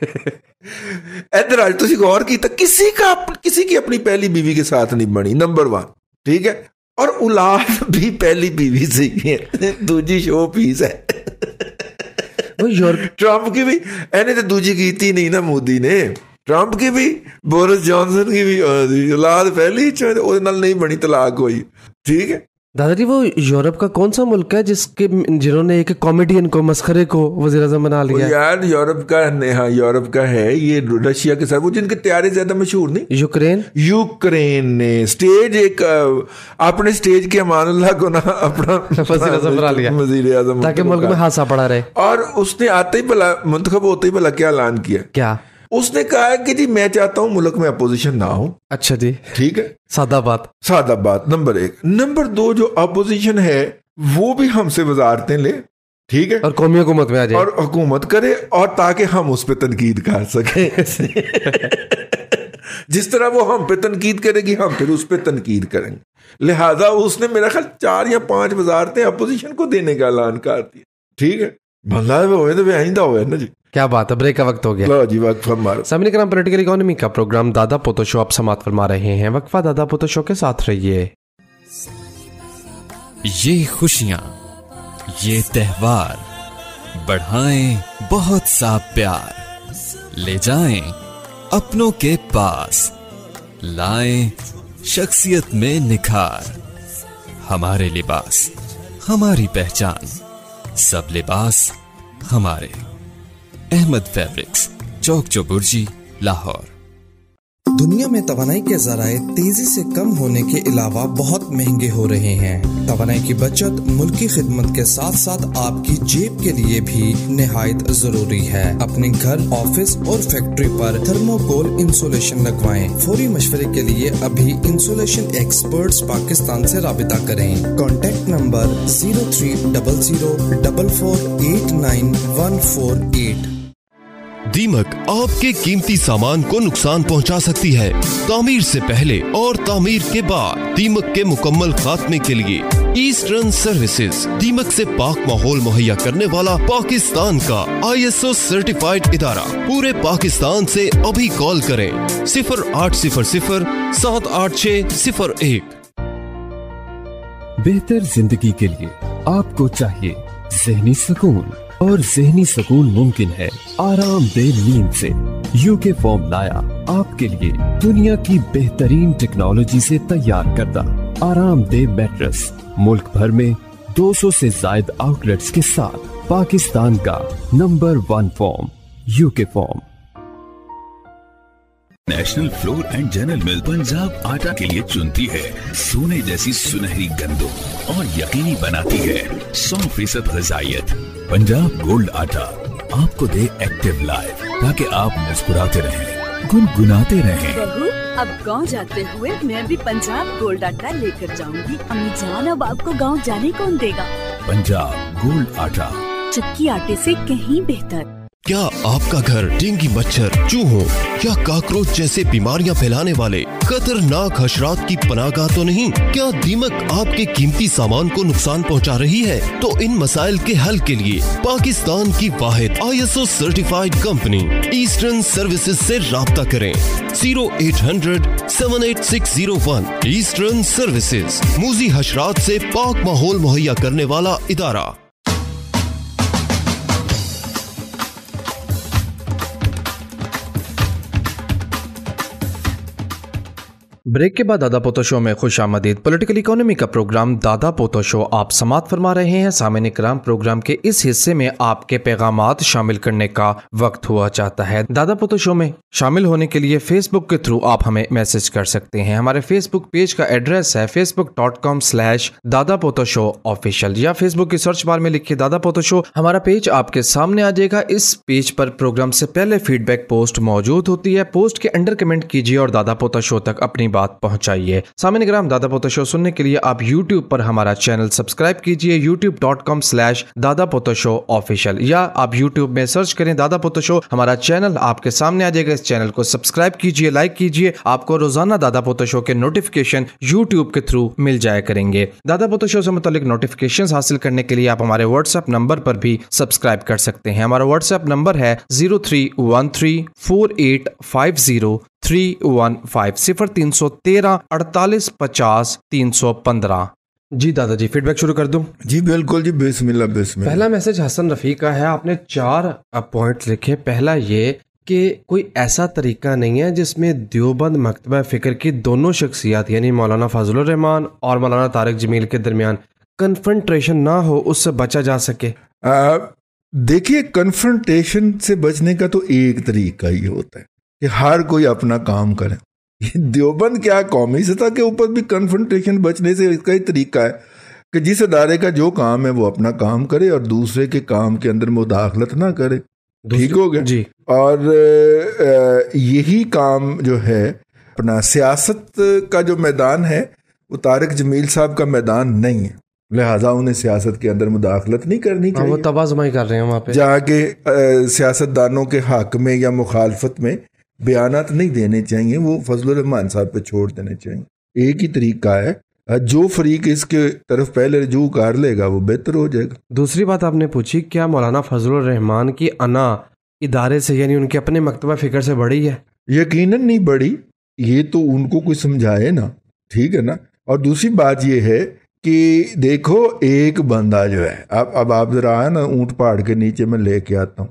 इधर आज तुझे गौर की तो किसी की अपनी पहली बीवी के साथ नहीं बनी, नंबर 1, ठीक है। और औलाद भी पहली बीवी से ही है, दूजी शो पीस है। ट्रंप की भी एने तो दूजी की नहीं ना, मोदी ने, ट्रंप की भी, बोरिस जॉनसन की भी औलाद पहली नहीं बनी, तलाक हुई, ठीक है। दादाजी वो यूरोप का कौन सा मुल्क है जिन्होंने एक कॉमेडियन को, मस्खरे को वज़ीर आज़म बना लिया? यार यूरोप का है ये, रशिया के साथ वो जिनके तैयारी ज्यादा मशहूर नहीं, यूक्रेन ने स्टेज एक अपने स्टेज के अमानुल्लाह को ना अपना वज़ीर आज़म बना लिया, वज़ीर आज़म, ताकि मुल्क में हादसा पड़ा रहे। और उसने आते ही भला मुंतखब होते ही भला क्या ऐलान किया? क्या उसने कहा है कि जी मैं चाहता हूं मुल्क में अपोजिशन ना हो। अच्छा जी, ठीक है, सादा बात नंबर 1। नंबर 2, जो अपोजिशन है वो भी हमसे वजारतें ले, ठीक है, और कौमी हुकूमत में आ जाए और हुकूमत करे, और ताकि हम उस पर तनकीद कर सके। जिस तरह वो हम पे तनकीद करेगी, हम फिर उस पर तनकीद करेंगे। लिहाजा उसने मेरा ख्याल 4 या 5 वजारतें अपोजिशन को देने का ऐलान कर दिया, ठीक है। भला तो आइंदा हुआ है ना जी। क्या बात है, ब्रेक का वक्त हो गया। लो जी, वक्त हमारा। सामने कराम पॉलिटिकल इकोनॉमी का प्रोग्राम दादा पोता शो आप समाप्त फरमा रहे हैं। वक्फा दादा पोता शो के साथ रहिए। ये खुशियां, ये त्योहार बढ़ाएं बहुत सा प्यार, ले जाएं अपनों के पास लाएं शख्सियत में निखार। हमारे लिबास हमारी पहचान, सब लिबास हमारे। अहमद फैब्रिक्स, चौक चौबुर्जी, लाहौर। दुनिया में तवानाई के ज़राए तेजी से कम होने के अलावा बहुत महंगे हो रहे हैं। तवानाई की बचत मुल्की खिदमत के साथ साथ आपकी जेब के लिए भी निहायत जरूरी है। अपने घर, ऑफिस और फैक्ट्री पर थर्मोकोल इंसुलेशन लगवाएं। फौरी मशवरे के लिए अभी इंसुलेशन एक्सपर्ट्स पाकिस्तान से राबिता करें। Contact number 0300448948। दीमक आपके कीमती सामान को नुकसान पहुंचा सकती है। तामीर से पहले और तामीर के बाद दीमक के मुकम्मल खात्मे के लिए ईस्टर्न सर्विसेज, दीमक से पाक माहौल मुहैया करने वाला पाकिस्तान का ISO सर्टिफाइड इदारा। पूरे पाकिस्तान से अभी कॉल करें 0800-786-01। बेहतर जिंदगी के लिए आपको चाहिए ज़हनी सुकून, और ज़हनी सुकून मुमकिन है आरामदेह नींद से। यूके फॉर्म लाया आपके लिए दुनिया की बेहतरीन टेक्नोलॉजी से तैयार करदा आरामदेह मैट्रेस। मुल्क भर में 200 से ज्यादा आउटलेट्स के साथ पाकिस्तान का number 1 form, UK form. National flour and general mill Punjab आटा के लिए चुनती है सोने जैसी सुनहरी गंदों और यकीनी बनाती है 100% ग़िज़ाइयत। पंजाब गोल्ड आटा आपको दे एक्टिव लाइफ, ताकि आप मुस्कुराते रहें, गुनगुनाते रहें। बहू, अब गांव जाते हुए मैं भी पंजाब गोल्ड आटा लेकर जाऊंगी। अम्मी जान, अब आपको गांव जाने कौन देगा? पंजाब गोल्ड आटा, चक्की आटे से कहीं बेहतर। क्या आपका घर डेंगू मच्छर, चूहों या काकरोच जैसे बीमारियां फैलाने वाले खतरनाक हशरात की पनाहगाह तो नहीं? क्या दीमक आपके कीमती सामान को नुकसान पहुंचा रही है? तो इन मसाइल के हल के लिए पाकिस्तान की वाहिद ISO certified company eastern services से राब्ता करें। 0800-78601। ईस्टर्न सर्विसेज, मूजी हशरात से पाक माहौल मुहैया करने वाला इदारा। ब्रेक के बाद दादा पोता शो में खुश आमदीद। पॉलिटिकल इकोनॉमी का प्रोग्राम दादा पोता शो आप समात फरमा रहे हैं। सामईन इकराम, प्रोग्राम के इस हिस्से में आपके पैगामात शामिल करने का वक्त हुआ चाहता है। दादा पोता शो में शामिल होने के लिए फेसबुक के थ्रू आप हमें मैसेज कर सकते हैं। हमारे फेसबुक पेज का एड्रेस है facebook.com/दादा पोता शो ऑफिशियल, या फेसबुक की सर्च बार में लिखिए दादा पोता शो। हमारा पेज आपके सामने आ जाएगा। इस पेज पर प्रोग्राम से पहले फीडबैक पोस्ट मौजूद होती है। पोस्ट के अंडर कमेंट कीजिए और दादा पोता शो तक अपनी बात पहुंचाइए। सामईन इकराम, दादा पोता शो सुनने के लिए आप YouTube पर हमारा चैनल सब्सक्राइब कीजिए, youtube.com/दादा पोता शो ऑफिशियल, या आप YouTube में सर्च करें दादा पोता शो। हमारा चैनल आपके सामने आ जाएगा। इस चैनल को सब्सक्राइब कीजिए, लाइक कीजिए। आपको रोजाना दादा पोता शो के नोटिफिकेशन YouTube के थ्रू मिल जाया करेंगे। दादा पोता शो से मुतालिक नोटिफिकेशन हासिल करने के लिए आप हमारे व्हाट्सएप नंबर पर भी सब्सक्राइब कर सकते हैं। हमारा व्हाट्सएप नंबर है 03134850 315 0313 48 50 315। जी दादाजी, फीडबैक शुरू कर दूं? जी बिल्कुल जी, बिस्मिल्लाह बिस्मिल्लाह। पहला मैसेज हसन रफी का है। आपने 4 पॉइंट लिखे। पहला ये कि कोई ऐसा तरीका नहीं है जिसमें देवबंद मकतबा फ़िक्र की दोनों शख्सियात यानी मौलाना फजलुर रहमान और मौलाना तारिक जमील के दरमियान कन्फ्रंटेशन ना हो, उससे बचा जा सके। देखिए, कन्फ्रंटेशन से बचने का तो एक तरीका ही होता है कि हर कोई अपना काम करे। ये देवबंद क्या, कौमी सतह के ऊपर भी कन्फ्रंटेशन बचने से इसका ही तरीका है कि जिस अदारे का जो काम है वो अपना काम करे और दूसरे के काम के अंदर मुदाखलत ना करे। ठीक हो गया जी। और यही काम जो है अपना सियासत का जो मैदान है वो तारिक जमील साहब का मैदान नहीं है, लिहाजा उन्हें सियासत के अंदर मुदाखलत नहीं करनी चाहिए। वो तबाज़ुमाई कर रहे हैं वहाँ पे, जहाँ के सियासतदानों के हक में या मुखालफत में बयानात नहीं देने चाहिए, वो फजलुर रहमान साहब पे छोड़ देने चाहिए। एक ही तरीका है, जो फरीक इसके तरफ पहले रजू कर लेगा वो बेहतर हो जाएगा। दूसरी बात आपने पूछी, क्या मौलाना फजलुर रहमान की अना इदारे से यानी उनके अपने मकतबा फ़िक्र से बड़ी है? यकीनन नहीं बड़ी, ये तो उनको कोई समझाए ना, ठीक है ना। और दूसरी बात ये है कि देखो, एक बंदा जो है, अब आप जरा है ना ऊंट पहाड़ के नीचे में लेके आता हूँ,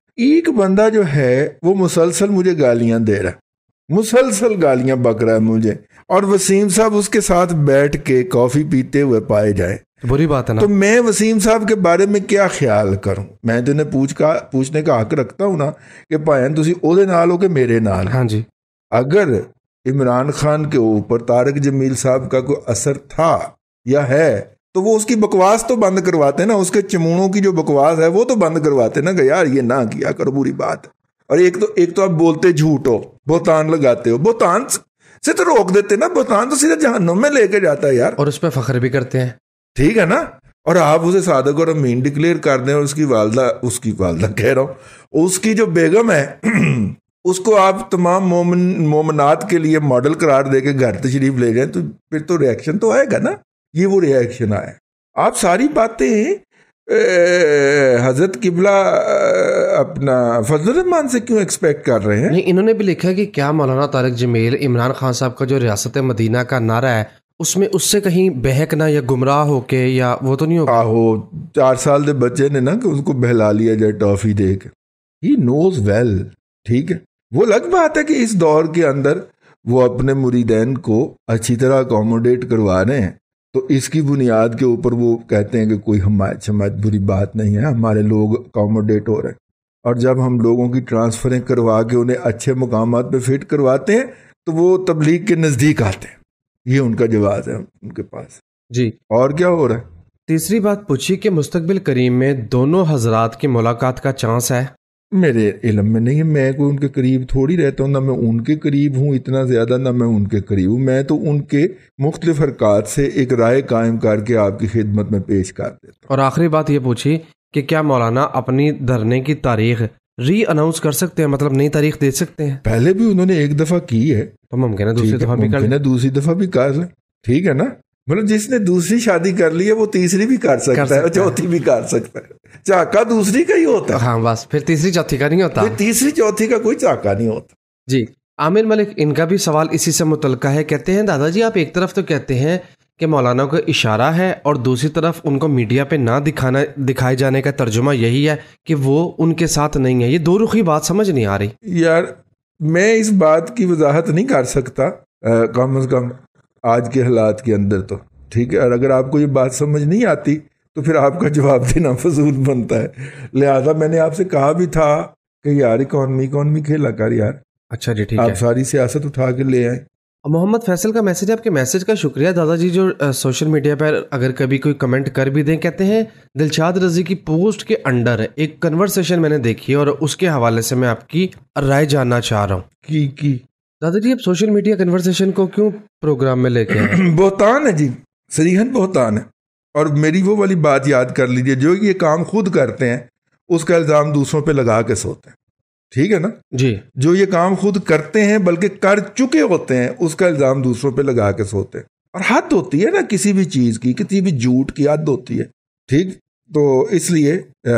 एक बंदा जो है वो मुसलसल मुझे गालियां दे रहा है, मुसलसल गालियां बक रहा है मुझे, और वसीम साहब उसके साथ बैठ के कॉफी पीते हुए पाए जाए, बुरी बात है ना। तो मैं वसीम साहब के बारे में क्या ख्याल करूं? मैं तो इन्हें पूछने का हक रखता हूं ना कि भाएं तुसी ओदे नाल हो के मेरे नाल। हाँ जी। अगर इमरान खान के ऊपर तारिक जमील साहब का कोई असर था या है तो वो उसकी बकवास तो बंद करवाते ना, उसके चमूनों की जो बकवास है वो तो बंद करवाते ना कि यार ये ना किया करो, बुरी बात है। और एक तो आप बोलते झूठ हो, बोतान लगाते हो, बोतान से तो रोक देते ना, बोतान तो सीधे जहन्नुम में लेके जाता है यार, और उस पर फख्र भी करते हैं, ठीक है ना। और आप उसे सादक और अमीन डिक्लेयर कर दें और उसकी वालदा कह रहा हूं, उसकी जो बेगम है उसको आप तमाम मोमनात के लिए मॉडल करार दे के घर तशरीफ ले जाए, तो फिर तो रिएक्शन तो आएगा ना। ये वो रिएक्शन आया। आप सारी बातें हजरत किबला अपना फजल रहमान से क्यों एक्सपेक्ट कर रहे हैं? नहीं, इन्होंने भी लिखा है कि क्या मौलाना तारिक जमील इमरान खान साहब का जो रियासत मदीना का नारा है उसमें उससे कहीं बहकना या गुमराह होके, या वो तो नहीं होगा? आहो, 4 साल के बच्चे ने ना कि उसको बहला लिया जाए टॉफी दे के, ही नोज वेल, ठीक है। वो अलग बात है कि इस दौर के अंदर वो अपने मुरीदैन को अच्छी तरह अकोमोडेट करवा रहे हैं, तो इसकी बुनियाद के ऊपर वो कहते हैं कि कोई हमारी बुरी बात नहीं है, हमारे लोग अकोमोडेट हो रहे हैं। और जब हम लोगों की ट्रांसफरें करवा के उन्हें अच्छे मुकामात पे फिट करवाते हैं तो वो तबलीग के नज़दीक आते हैं। ये उनका जवाब है उनके पास जी। और क्या हो रहा है? तीसरी बात पूछी कि मुस्तकबिल करीब में दोनों हजरात की मुलाकात का चांस है? मेरे इल्म में नहीं है, मैं कोई उनके करीब थोड़ी रहता हूँ, ना मैं उनके करीब हूँ इतना ज़्यादा, ना मैं उनके करीब हूँ। मैं तो उनके मुख्तलिफ हरकात से एक राय कायम करके आपकी खिदमत में पेश कर देता हूँ। और आखिरी बात ये पूछी कि क्या मौलाना अपनी धरने की तारीख री अनाउंस कर सकते हैं, मतलब नई तारीख दे सकते हैं? पहले भी उन्होंने एक दफ़ा की है, तो मुमकिन है दूसरी दफ़ा भी कर लें, दूसरी दफ़ा भी कर लें, ठीक है ना। मतलब जिसने दूसरी शादी कर ली है वो तीसरी भी कर सकता है और चौथी भी कर सकता है। चाका दूसरी का ही होता है। हाँ, बस फिर तीसरी चौथी का नहीं होता, तीसरी चौथी का कोई चाका नहीं होता जी। आमिर मलिक, इनका भी सवाल इसी से मुतल्लिका है। कहते हैं दादाजी आप एक तरफ तो कहते हैं कि मौलाना को इशारा है और दूसरी तरफ उनको मीडिया पे ना दिखाए जाने का तर्जुमा यही है कि वो उनके साथ नहीं है। ये दो रुखी बात समझ नहीं आ रही यार। मैं इस बात की वजाहत नहीं कर सकता कम से कम आज के हालात के अंदर, तो ठीक है। और अगर आपको ये बात समझ नहीं आती तो फिर आपका जवाब देना फजूल बनता है। लिहाजा मैंने आपसे कहा भी था कि यार इकॉनमी खेला कर यार। अच्छा जी, ठीक है। आप सारी सियासत उठा के ले आए। मोहम्मद फैसल का मैसेज, आपके मैसेज का शुक्रिया दादाजी, जो सोशल मीडिया पर अगर कभी कोई कमेंट कर भी दें। कहते हैं दिलशाद रजी की पोस्ट के अंडर एक कन्वर्सेशन मैंने देखी और उसके हवाले से मैं आपकी राय जानना चाह रहा हूँ की दादाजी, अब सोशल मीडिया कन्वर्सेशन को क्यों प्रोग्राम में लेके आए? बोहतान है जी, सरीहन बोहतान है। और मेरी वो वाली बात याद कर लीजिए, जो ये काम खुद करते हैं उसका इल्ज़ाम दूसरों पे लगा के सोते हैं, ठीक है ना जी। जो ये काम खुद करते हैं बल्कि कर चुके होते हैं उसका इल्ज़ाम दूसरों पे लगा के सोते हैं। और हद होती है ना किसी भी चीज़ की, किसी भी झूठ की हद होती है, ठीक। तो इसलिए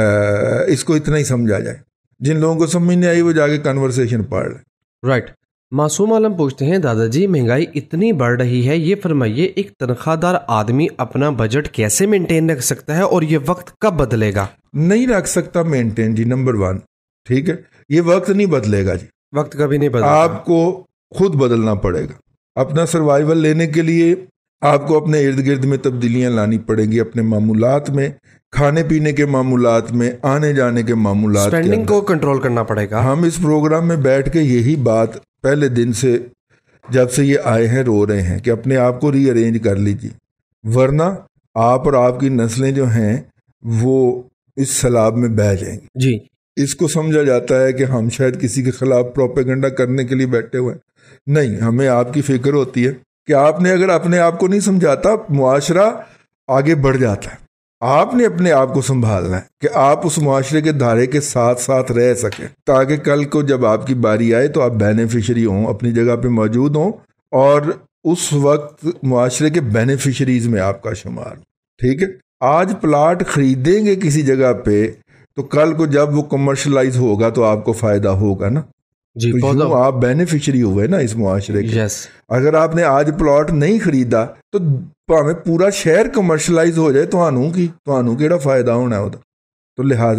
इसको इतना ही समझा जाए। जिन लोगों को समझ नहीं आई वो जाके कन्वर्सेशन पढ़ लें। राइट। मासूम आलम पूछते हैं दादाजी महंगाई इतनी बढ़ रही है, ये फरमाइए एक तनख्वाहदार आदमी अपना बजट कैसे मेंटेन रख सकता है और ये वक्त कब बदलेगा? नहीं रख सकता मेंटेन जी, नंबर 1, ठीक है। ये वक्त नहीं बदलेगा जी, वक्त कभी नहीं बदलेगा, आपको खुद बदलना पड़ेगा। अपना सर्वाइवल लेने के लिए आपको अपने इर्द गिर्द में तब्दीलियां लानी पड़ेंगी, अपने मामूलात में, खाने पीने के मामूलात में, आने जाने के मामूलात, स्पेंडिंग को कंट्रोल करना पड़ेगा। हम इस प्रोग्राम में बैठ के यही बात पहले दिन से जब से ये आए हैं रो रहे हैं कि अपने आप को रीअरेंज कर लीजिए, वरना आप और आपकी नस्लें जो हैं वो इस सैलाब में बह जाएंगी जी। इसको समझा जाता है कि हम शायद किसी के खिलाफ प्रोपेगेंडा करने के लिए बैठे हुए हैं। नहीं, हमें आपकी फिक्र होती है कि आपने अगर अपने आप को नहीं समझाता मुआशरा आगे बढ़ जाता है। आपने अपने आप को संभालना है कि आप उस मुआशरे के धारे के साथ साथ रह सकें, ताकि कल को जब आपकी बारी आए तो आप बेनिफिशरी हों, अपनी जगह पे मौजूद हों और उस वक्त मुआशरे के बेनिफिशरीज में आपका शुमार, ठीक है। आज प्लाट खरीदेंगे किसी जगह पे तो कल को जब वो कमर्शलाइज होगा तो आपको फायदा होगा ना जी। तो आप बेनिफिशरी हुए ना इस मुआशरे के। yes. अगर आपने आज प्लॉट नहीं खरीदा तो भावें पूरा शहर कमर्शलाइज हो जाए तो केड़ा फायदा होना है। तो लिहाजा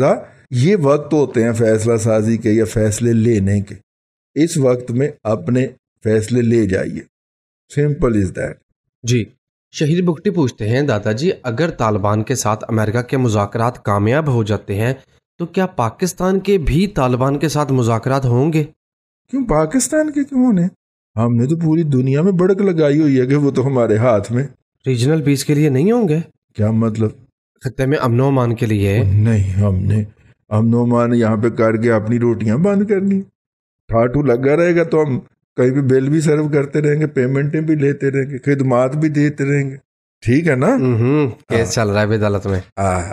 ये वक्त होते हैं फैसला साजी के या फैसले लेने के, इस वक्त में अपने फैसले ले जाइए, सिंपल इज दैट। जी, शहीद बुगटी पूछते हैं, दादाजी अगर तालिबान के साथ अमेरिका के मुज़ाकरात कामयाब हो जाते हैं तो क्या पाकिस्तान के भी तालिबान के साथ मुज़ाकरात होंगे? क्यों पाकिस्तान के क्यों होने? हमने तो पूरी दुनिया में बढ़क लगाई हुई है कि वो तो हमारे हाथ में। रीजनल पीस के लिए नहीं होंगे? क्या मतलब? खत्ते में अमनो अमान के लिए? नहीं, हमने अमनो अमान यहाँ पे करके अपनी रोटियां बंद करनी, ठाठू लगा रहेगा तो हम कहीं भी बिल भी सर्व करते रहेंगे, पेमेंटें भी लेते रहेंगे, खिदमात भी देते रहेंगे, ठीक है ना? केस चल रहा है अदालत में।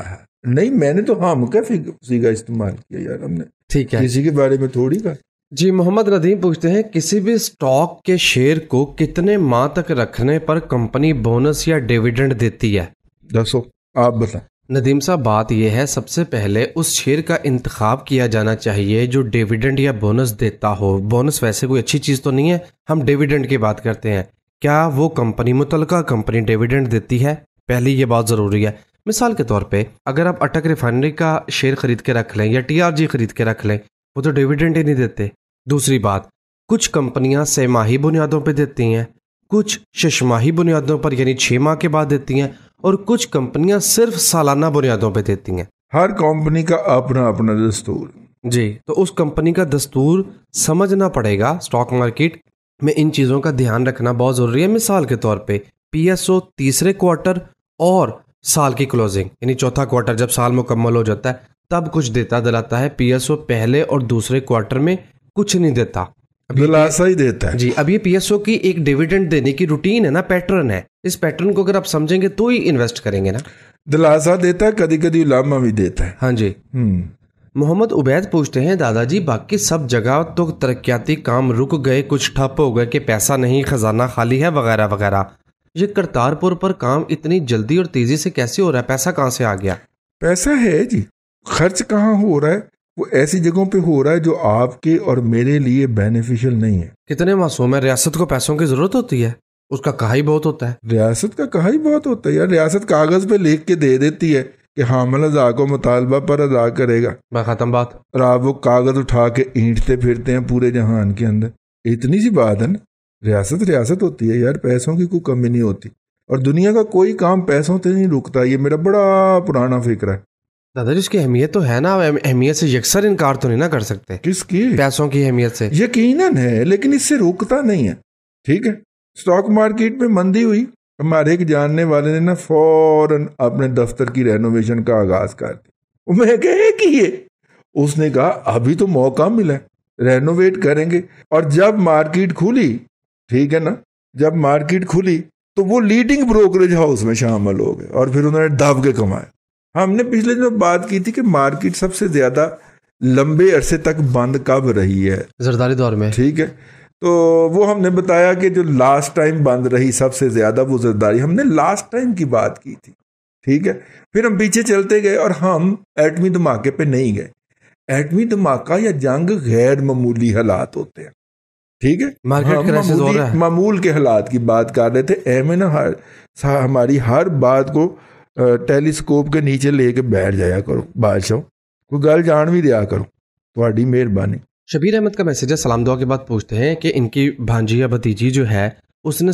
नहीं, मैंने तो हम का सीगा इस्तेमाल किया यार हमने, ठीक है, किसी के बारे में थोड़ी का। जी, मोहम्मद नदीम पूछते हैं, किसी भी स्टॉक के शेयर को कितने माह तक रखने पर कंपनी बोनस या डिविडेंड देती है? दसो, आप बता। नदीम साहब, बात यह है, सबसे पहले उस शेयर का इंतखाब किया जाना चाहिए जो डिविडेंड या बोनस देता हो। बोनस वैसे कोई अच्छी चीज़ तो नहीं है, हम डिविडेंड की बात करते हैं। क्या वो कंपनी, मुतलका कंपनी डिविडेंड देती है? पहली ये बात ज़रूरी है। मिसाल के तौर पे अगर आप अटक रिफाइनरी का शेयर खरीद के रख लें या TRG खरीद के रख लें, वो तो डिविडेंड ही नहीं देते। दूसरी बात, कुछ कंपनियां सेमाही बुनियादों पे देती हैं, कुछ शशमाही बुनियादों पर यानी 6 माह के बाद देती हैं, और कुछ कंपनियां सिर्फ सालाना बुनियादों पे देती हैं। हर कंपनी का अपना अपना दस्तूर। जी, तो उस कंपनी का दस्तूर समझना पड़ेगा। स्टॉक मार्केट में इन चीज़ों का ध्यान रखना बहुत ज़रूरी है। मिसाल के तौर पे PSO तीसरे क्वार्टर और साल की क्लोजिंग यानी चौथा क्वार्टर जब साल मुकम्मल हो जाता है तब कुछ देता दिलाता है। PSO पहले और दूसरे क्वार्टर में कुछ नहीं देता, दिलासा ही देता है। जी, अब ये PSO की एक डिविडेंड देने की रूटीन है ना, पैटर्न है। इस पैटर्न को अगर आप समझेंगे तो ही इन्वेस्ट करेंगे ना। दिलासा देता है, कभी कभी उलामा भी देता है। हाँ जी। मोहम्मद उबैद पूछते हैं, दादाजी बाकी सब जगह तो तरक्याती काम रुक गए, कुछ ठप हो गए कि पैसा नहीं, खजाना खाली है वगैरह वगैरह, ये करतारपुर पर काम इतनी जल्दी और तेजी से कैसे हो रहा है? पैसा कहाँ से आ गया? पैसा है जी, खर्च कहाँ हो रहा है? वो ऐसी जगहों पे हो रहा है जो आपके और मेरे लिए बेनिफिशियल नहीं है। कितने मासूम है, रियासत को पैसों की जरूरत होती है, उसका कहा ही बहुत होता है। रियासत का कहा ही बहुत होता है यार। रियासत कागज पे लिख के दे देती है कि हामिल अज़ा को मुतालबा पर अदा करेगा, मैं खत्म बात। और आप वो कागज उठा के ईंटते फिरते हैं पूरे जहान के अंदर। इतनी सी बात है ना, रियासत रियासत होती है यार, पैसों की कोई कमी नहीं होती। और दुनिया का कोई काम पैसों से नहीं रुकता, ये मेरा बड़ा पुराना फिक्र है। दादाजी इसकी अहमियत तो है ना, अहमियत से यकसर इनकार तो नहीं ना कर सकते। किसकी? पैसों की अहमियत से यकीनन है, लेकिन इससे रुकता नहीं है। ठीक है, स्टॉक मार्केट में मंदी हुई, हमारे एक जानने वाले ने ना फौरन अपने दफ्तर की रेनोवेशन का आगाज कर दिया। मैं कहे कि ये, उसने कहा अभी तो मौका मिला है, रेनोवेट करेंगे। और जब मार्केट खुली, ठीक है ना, जब मार्केट खुली तो वो लीडिंग ब्रोकरेज हाउस में शामिल हो गए और फिर उन्होंने दब के कमाए। हमने पिछले दिनों बात की थी कि मार्केट सबसे ज्यादा लंबे अरसे तक बंद कब रही है? जरदारी दौर में। ठीक है, तो वो हमने बताया कि जो लास्ट टाइम बंद रही सबसे ज्यादा वो जरदारी, हमने लास्ट टाइम की बात की थी। ठीक है, फिर हम पीछे चलते गए और हम एटमी धमाके पे नहीं गए। एटमी धमाका या जंग गैर मामूली हालात होते हैं। ठीक है, मार्केट मामूल के हालात की बात कर रहे थे। ऐमें ना हमारी हर बात को टेलीस्कोप के नीचे लेके बैठ जाया करो बादशाह, कोई गल जान भी दिया करो, तुम्हारी मेहरबानी। शबीर अहमद का मैसेज है, सलाम दुआ के बाद पूछते हैं कि इनकी भांजी या भतीजी जो है उसने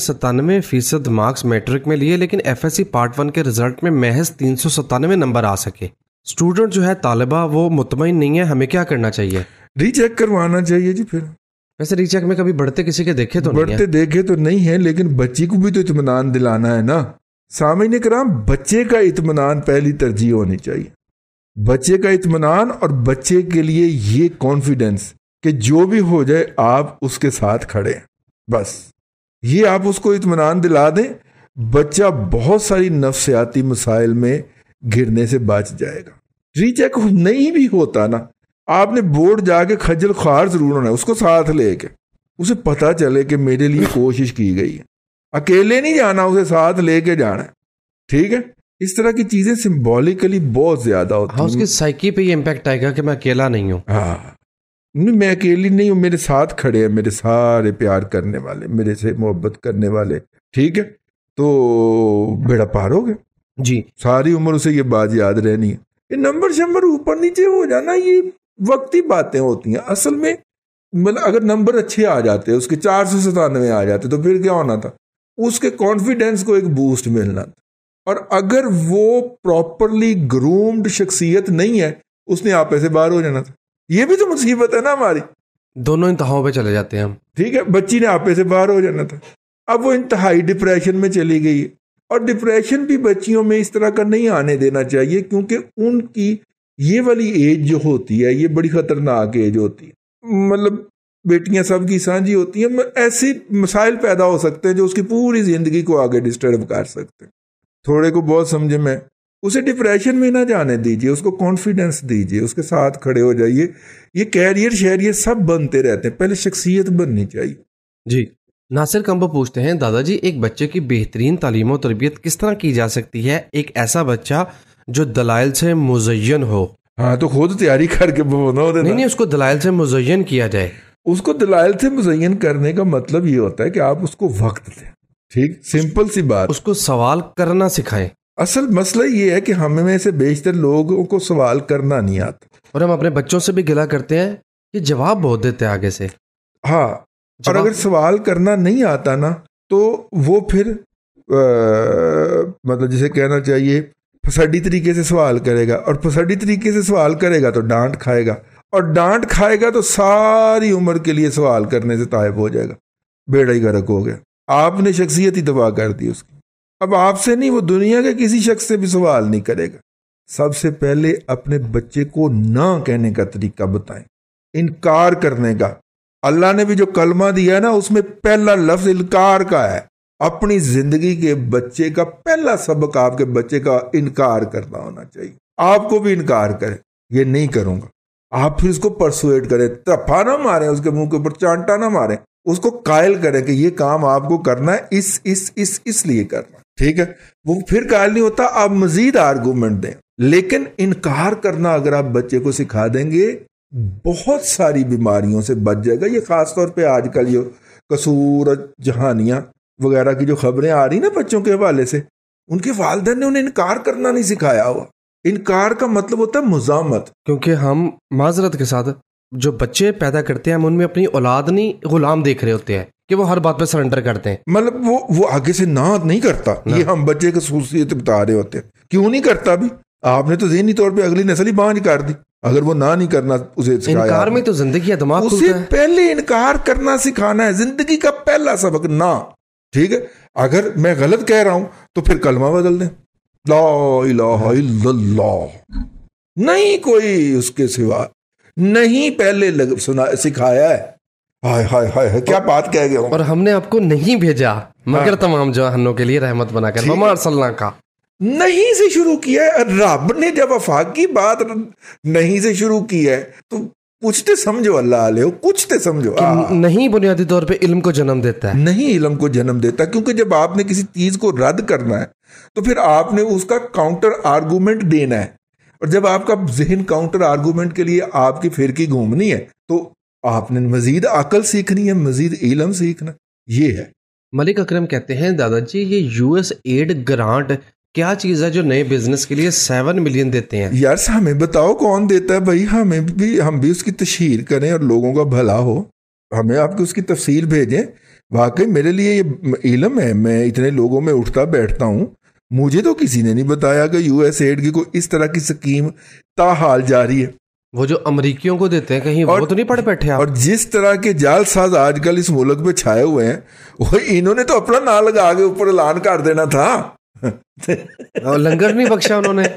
97% मार्क्स मैट्रिक में लिए, लेकिन FSC पार्ट 1 के रिजल्ट में महज 397 नंबर आ सके। स्टूडेंट जो है तालिबा वो मुतमईन नहीं है, हमें क्या करना चाहिए? रीचेक करवाना चाहिए जी। फिर वैसे रीचेक में कभी बढ़ते किसी के देखे तो बढ़ते नहीं है? देखे तो नहीं है, लेकिन बच्ची को भी तो इत्मीनान दिलाना है ना। सामईन किराम, बच्चे का इत्मीनान पहली तरजीह होनी चाहिए। बच्चे का इत्मीनान और बच्चे के लिए ये कॉन्फिडेंस कि जो भी हो जाए आप उसके साथ खड़े हैं, बस ये आप उसको इत्मीनान दिला दें, बच्चा बहुत सारी नफ्सियाती मसाइल में गिरने से बच जाएगा। रीचेक नहीं भी होता ना, आपने बोर्ड जाके खज्जल ख्वार जरूर होना है, उसको साथ लेके, उसे पता चले कि मेरे लिए कोशिश की गई है। अकेले नहीं जाना, उसे साथ लेके जाना है। ठीक है, इस तरह की चीजें सिंबॉलिकली बहुत ज्यादा होती हैं। हाँ, उसकी साइकी पे ये इम्पैक्ट आएगा कि मैं अकेला नहीं हूँ। हाँ, मैं अकेली नहीं हूँ, मेरे साथ खड़े हैं मेरे सारे प्यार करने वाले, मेरे से मोहब्बत करने वाले। ठीक है, तो बेड़ा पार हो गया जी। सारी उम्र उसे ये बात याद रहनी है ये नंबर शंबर ऊपर नीचे हो जाना ये वक्ती बातें होती हैं। असल में मतलब अगर नंबर अच्छे आ जाते, उसके 497 आ जाते, तो फिर क्या होना था, उसके कॉन्फिडेंस को एक बूस्ट मिलना था। और अगर वो प्रॉपरली ग्रूम्ड शख्सियत नहीं है, उसने आपे से बाहर हो जाना था। ये भी तो मुसीबत है ना हमारी, दोनों इंतहाओं पे चले जाते हैं हम। ठीक है, बच्ची ने आपे से बाहर हो जाना था, अब वो इंतहाई डिप्रेशन में चली गई है। और डिप्रेशन भी बच्चियों में इस तरह का नहीं आने देना चाहिए, क्योंकि उनकी ये वाली एज जो होती है ये बड़ी खतरनाक एज होती है। मतलब बेटियां सबकी साझी होती हैं, ऐसे मसाइल पैदा हो सकते हैं जो उसकी पूरी जिंदगी को आगे डिस्टर्ब कर सकते हैं। थोड़े को बहुत समझे में, उसे डिप्रेशन में ना जाने दीजिए, उसको कॉन्फिडेंस दीजिए, उसके साथ खड़े हो जाइए। ये कैरियर शहरियर सब बनते रहते हैं, पहले शख्सियत बननी चाहिए। जी, नासिर कंबो पूछते हैं, दादाजी एक बच्चे की बेहतरीन तालीम और तरबियत किस तरह की जा सकती है, एक ऐसा बच्चा जो दलाइल से मुज़य्यन हो। हाँ, तो खुद तैयारी करके नहीं, उसको दलाइल से मुज़य्यन किया जाए। उसको दलाइल से मुज़य्यन करने का मतलब ये होता है कि आप उसको वक्त दें। ठीक, सिंपल सी बात, उसको सवाल करना सिखाएं। असल मसला ये है कि हमें में से बेशतर लोगों को सवाल करना नहीं आता, और हम अपने बच्चों से भी गिला करते हैं कि जवाब बहुत देते हैं आगे से। हाँ, और अगर सवाल करना नहीं आता ना, तो वो फिर मतलब जिसे कहना चाहिए फसाडी तरीके से सवाल करेगा, और फसाडी तरीके से सवाल करेगा तो डांट खाएगा, और डांट खाएगा तो सारी उम्र के लिए सवाल करने से तायब हो जाएगा, बेड़ा ही गर्क हो गया। आपने शख्सियत ही तबाह कर दी उसकी। अब आपसे नहीं, वो दुनिया के किसी शख्स से भी सवाल नहीं करेगा। सबसे पहले अपने बच्चे को ना कहने का तरीका बताएं, इनकार करने का। अल्लाह ने भी जो कलमा दिया है ना, उसमें पहला लफ्ज इनकार का है। अपनी जिंदगी के बच्चे का पहला सबक आपके बच्चे का इनकार करना होना चाहिए। आपको भी इनकार करे, ये नहीं करूंगा, आप फिर उसको परसुएट करें, तफा ना मारें, उसके मुंह के ऊपर चांटा ना मारें, उसको कायल करें कि ये काम आपको करना है, इसलिए करना, ठीक है। वो फिर कायल नहीं होता, आप मजीद आर्गूमेंट दें। लेकिन इनकार करना अगर आप बच्चे को सिखा देंगे, बहुत सारी बीमारियों से बच जाएगा। ये खासतौर पे आजकल ये कसूर जहानियां वगैरह की जो खबरें आ रही ना बच्चों के हवाले से, उनके वालिदैन ने उन्हें इनकार करना नहीं सिखाया हुआ। इनकार का मतलब होता है मुजामत। क्योंकि हम माजरत के साथ जो बच्चे पैदा करते हैं, हम उनमें अपनी औलाद नहीं गुलाम देख रहे होते हैं कि वो हर बात पे सरेंडर करते हैं। मतलब वो आगे से ना नहीं करता ना। ये हम बच्चे की खसूसियत बता रहे होते हैं। क्यों नहीं करता भी? आपने तो ज़हनी तौर पे अगली नस्ल ही बांझ कर दी। अगर वो ना नहीं करना, उसे इनकार में तो जिंदगी है, दिमाग उसे पहले इनकार करना सिखाना है। जिंदगी का पहला सबक ना, ठीक है। अगर मैं गलत कह रहा हूं तो फिर कलमा बदल दें, ला इलाहा इल्लल्लाह, नहीं कोई उसके सिवा, नहीं पहले सिखाया है। हाय हाय हाय, क्या बात कह गया। और हमने आपको नहीं भेजा मगर तमाम जहानों के लिए रहमत बनाकर, वमा अरसलना का नहीं से शुरू किया है। रब ने जब वफाकी बात नहीं से शुरू की है तो कुछ तो समझो, अल्लाह ले कुछ तो समझो। नहीं बुनियादी तौर पे इल्म को जन्म देता है, नहीं इल्म को जन्म देता, क्योंकि जब आपने किसी चीज को रद्द करना है तो फिर आपने उसका काउंटर आर्गूमेंट देना है। और जब आपका जहन काउंटर आर्गूमेंट के लिए आपकी फिरकी घूमनी है तो आपने मजीद अकल सीखनी है, मजीद इल्म सीखना। ये है। मलिक अकरम कहते हैं, दादाजी ये यूएस एड ग्रांट क्या चीज है जो नए बिजनेस के लिए 7 मिलियन देते हैं? यार हमें बताओ कौन देता है भाई, हम भी उसकी तशहीर करें और लोगों का भला हो। हमें आपको उसकी तफसील भेजें। वाकई मेरे लिए ये इल्म है, मैं इतने लोगों में उठता बैठता हूँ, मुझे तो किसी ने नहीं बताया कि यूएस एड की कोई इस तरह की स्कीम ताहाल जारी है। वो जो अमरीकियों को देते हैं कहीं वो तो नहीं पढ़ बैठे आप? और जिस तरह के जालसाज आजकल इस मुल्क पे छाए हुए हैं, वो इन्होंने तो अपना नाम लगा के ऊपर ऐलान कर देना था। लंगर नहीं बख्शा उन्होंने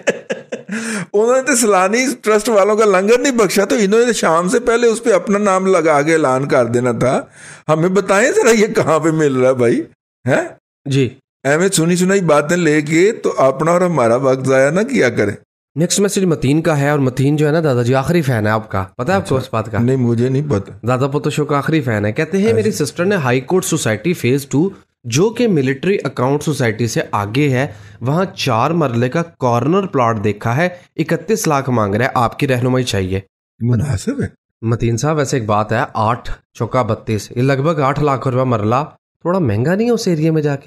तो सलानी ट्रस्ट वालों का लंगर नहीं बख्शा, तो इन्होंने शाम से पहले उस पर अपना नाम लगा के ऐलान कर देना था। हमें बताएं जरा ये कहाँ पे मिल रहा है भाई, है जी। एवं सुनी सुनाई बातें लेके तो अपना और हमारा वक्त जाया ना किया करें। नेक्स्ट मैसेज मतीन का है, और मतीन जो है ना दादाजी आखिरी फैन है आपका, पता है आपको उस बात का? नहीं, मुझे नहीं पता। दादा पोता शो का आखिरी फैन है। कहते हैं मेरी सिस्टर ने हाई कोर्ट सोसाइटी फेज 2 जो कि मिलिट्री अकाउंट सोसाइटी से आगे है, वहां 4 मरले का कॉर्नर प्लॉट देखा है, 31 लाख मांग रहा है, आपकी रहनुमाई चाहिए। मुनासिब है मतीन साहब? वैसे एक बात है, 8 चौका 32, ये लगभग 8 लाख रुपया मरला, थोड़ा महंगा नहीं है उस एरिया में जाके?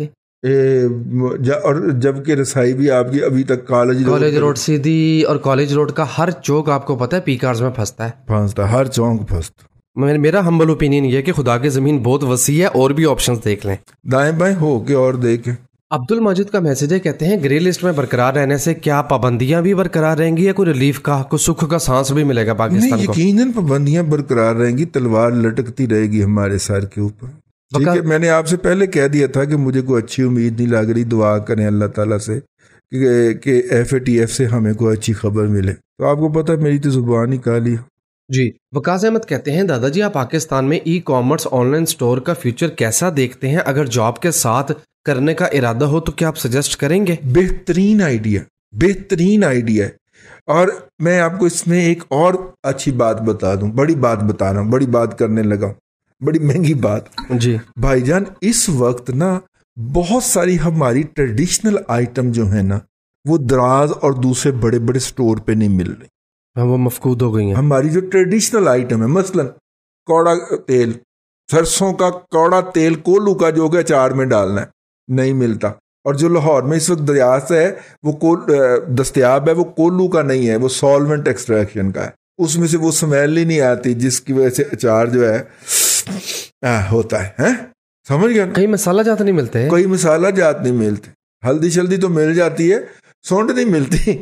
और जबकि रसाई भी आपकी अभी तक कॉलेज रोड सीधी और कॉलेज रोड का हर चौक आपको पता है पी कार्स में फंसता है हर चौक फंसता। मेरा हम्बल ओपिनियन ये है कि खुदा की जमीन बहुत वसी है और भी ऑप्शंस देख लें, दाएं बाएं हो के और देखें। अब्दुल माजिद का मैसेज है, कहते हैं ग्रे लिस्ट में बरकरार रहने से क्या पाबंदियां भी बरकरार रहेंगी या कोई रिलीफ का, कोई सुख का सांस भी मिलेगा पाकिस्तान को? यकीनन पाबंदियां बरकरार रहेंगी, तलवार लटकती रहेगी हमारे सर के ऊपर। ठीक है, मैंने आपसे पहले कह दिया था कि मुझे कोई अच्छी उम्मीद नहीं लग रही, दुआ करें अल्लाह ताला से कि FATF से हमें कोई अच्छी खबर मिले। तो आपको पता है मेरी तो जुबान ही काली। जी, वकास अहमद कहते हैं, दादाजी आप पाकिस्तान में ई-कॉमर्स ऑनलाइन स्टोर का फ्यूचर कैसा देखते हैं? अगर जॉब के साथ करने का इरादा हो तो क्या आप सजेस्ट करेंगे? बेहतरीन आइडिया है। और मैं आपको इसमें एक और अच्छी बात बता दूं, बड़ी बात बता रहा हूं, बड़ी बात करने लगा, बड़ी महंगी बात। जी भाईजान, इस वक्त ना बहुत सारी हमारी ट्रेडिशनल आइटम जो है ना वो दराज और दूसरे बड़े बड़े स्टोर पे नहीं मिल रही, वो मफकूद हो गई हैं। हमारी जो ट्रेडिशनल आइटम है, मसलन कौड़ा तेल, सरसों का कौड़ा तेल कोल्लू का जो कि अचार में डालना है, नहीं मिलता। और जो लाहौर में इस वक्त दरियात है वो दस्तयाब है, वो कोल्लू का नहीं है, वो सॉल्वेंट एक्सट्रैक्शन का है। उसमें से वो स्मेल ही नहीं आती जिसकी वजह से अचार जो है होता है? समझ गया? कई मसाला जात नहीं मिलते हैं, कोई मसाला जात नहीं मिलते, हल्दी शल्दी तो मिल जाती है, सौंठ नहीं मिलती।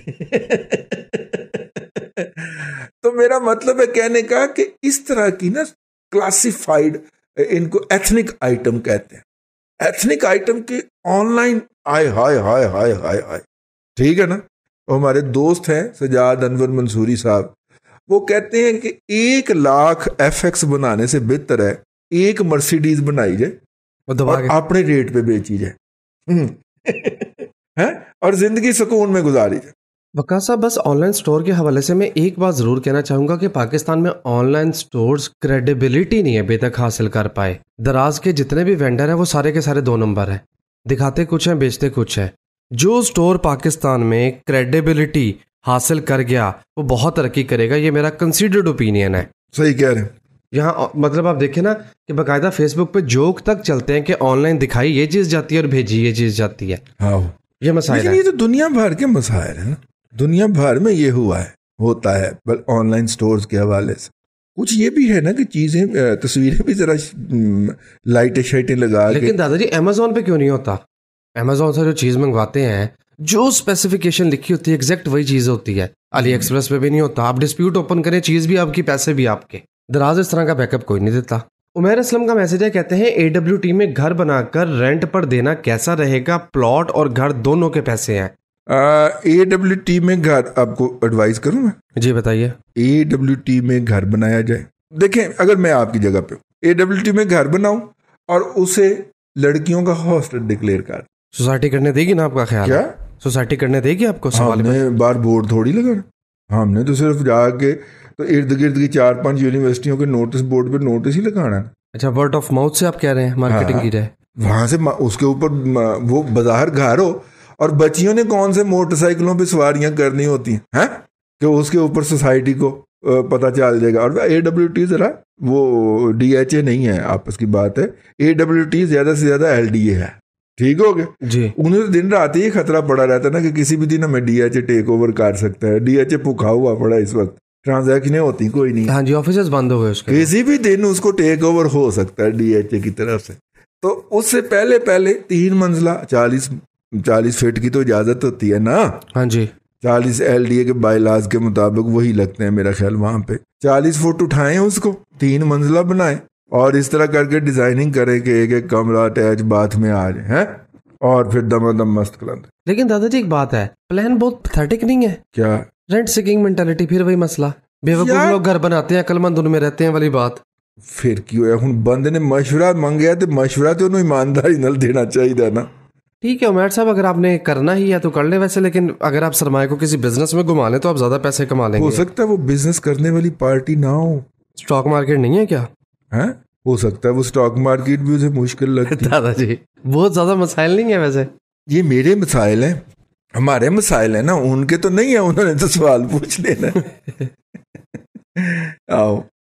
तो मेरा मतलब है कहने का कि इस तरह की ना क्लासिफाइड, इनको एथनिक आइटम कहते हैं, एथनिक आइटम के ऑनलाइन हाय हाय हाय हाय हाय हाय, ठीक है ना? वो हमारे दोस्त हैं सजाद अनवर मंसूरी साहब, वो कहते हैं कि 1 लाख FX बनाने से बेहतर है 1 मर्सिडीज बनाई जाए और अपने रेट पे बेची जाए है, और जिंदगी सुकून में गुजारी जाए। वकास साहब, बस ऑनलाइन स्टोर के हवाले से मैं एक बात जरूर कहना चाहूंगा कि पाकिस्तान में ऑनलाइन स्टोर्स क्रेडिबिलिटी नहीं अभी तक हासिल कर पाए। दराज के जितने भी वेंडर हैं वो सारे के सारे 2 नंबर हैं, दिखाते कुछ हैं बेचते कुछ है। जो स्टोर पाकिस्तान में क्रेडिबिलिटी हासिल कर गया वो बहुत तरक्की करेगा, ये मेरा कंसीडर्ड ओपिनियन है। सही कह रहे हैं। यहाँ मतलब आप देखें ना कि बाकायदा फेसबुक पे जोक तक चलते हैं कि ऑनलाइन दिखाई ये चीज जाती है और भेजी ये चीज जाती है। हाँ, ये मसाइल है। ये तो दुनिया भर के मसाइल है ना, दुनिया भर में ये होता है ऑनलाइन स्टोर्स के हवाले से। कुछ ये भी है ना कि चीजें, तस्वीरें भी जरा लाइटें शाइटें लगा, लेकिन दादाजी अमेजोन पे क्यों नहीं होता? अमेजोन से जो चीज मंगवाते हैं, जो स्पेसिफिकेशन लिखी होती है एग्जैक्ट वही चीज होती है। अली एक्सप्रेस पे भी नहीं होता। आप डिस्प्यूट ओपन करें, चीज भी आपकी, पैसे भी आपके। दराज इस तरह का बैकअप कोई नहीं देता। उमैर असलम का मैसेज है, कहते हैं AWT में घर बनाकर रेंट पर देना कैसा रहेगा? प्लॉट और घर दोनों के पैसे हैं। AWT में घर आपको एडवाइस करूं मैं? जी बताइए। AWT में घर बनाया जाए। देखें, अगर मैं आपकी जगह पे AWT में घर बनाऊं और उसे लड़कियों का हॉस्टल डिक्लेयर कर, सोसाइटी करने देगी ना? आपका ख्याल क्या सोसाइटी करने देगी आपको? हमने बार बोर्ड थोड़ी लगा, हमने तो सिर्फ जाके तो इर्द गिर्द की 4-5 यूनिवर्सिटियों के नोटिस बोर्ड पे नोटिस ही लगाना। अच्छा, वर्ड ऑफ माउथ से आप कह रहे हैं मार्केटिंग की रहे, वहां से उसके ऊपर वो बाजार घर हो, और बच्चियों ने कौन से मोटरसाइकिलों पे सवारियां करनी होती हैं कि उसके ऊपर सोसाइटी को पता चल जाएगा। और AWT जरा वो DHA नहीं है, आपस की बात है। AWT ज्यादा से ज्यादा LDA है, ठीक हो गया जी। उन्हें तो दिन रात ही खतरा पड़ा रहता है ना कि किसी भी दिन हमें DHA टेक ओवर कर सकता है। DHA भूखा हुआ पड़ा इस वक्त, ट्रांजैक्शनें होती कोई नहीं। हाँ जी, ऑफिस बंद हो गए उसके, किसी भी दिन उसको टेक ओवर हो सकता है DHA की तरफ से। तो उससे पहले 3 मंजिला 40 फीट की तो इजाजत होती है ना? हाँ जी, 40 LDA के बायलाज के मुताबिक वही लगते हैं मेरा ख्याल। वहां पे 40 फुट उठाएं, उसको 3 मंजिला बनाएं और इस तरह करके डिजाइनिंग करें कि एक कमरा अटैच बाथ में आ जाए हैं, और फिर दमादम मस्त कलंद। लेकिन दादाजी एक बात है, प्लान बहुत पैथेटिक नहीं है क्या? रेंट सीकिंग मेंटालिटी, फिर वही मसला, बेवकूफ लोग घर बनाते हैं, अकलमंद उनमें रहते हैं वाली बात। फिर क्यों है? हुण बंदे ने मशवरा मंगया तो मशवरा तो उन्हें ईमानदारी नाल देना चाहिए ना। ठीक है उमैर साहब, अगर आपने करना ही है तो कर ले वैसे, लेकिन अगर आप सरमाए को किसी बिजनेस में घुमा लें तो आप ज्यादा पैसे कमा लेंगे। हो सकता है वो बिजनेस करने वाली पार्टी ना हो। स्टॉक मार्केट नहीं है क्या? है, हो सकता है वो स्टॉक मार्केट भी उसे मुश्किल लगती है। दादाजी बहुत ज्यादा मसाइल नहीं है वैसे। ये मेरे मसाइल हैं, हमारे मसाइल हैं ना, उनके तो नहीं है, उन्होंने तो सवाल पूछ लेना। आओ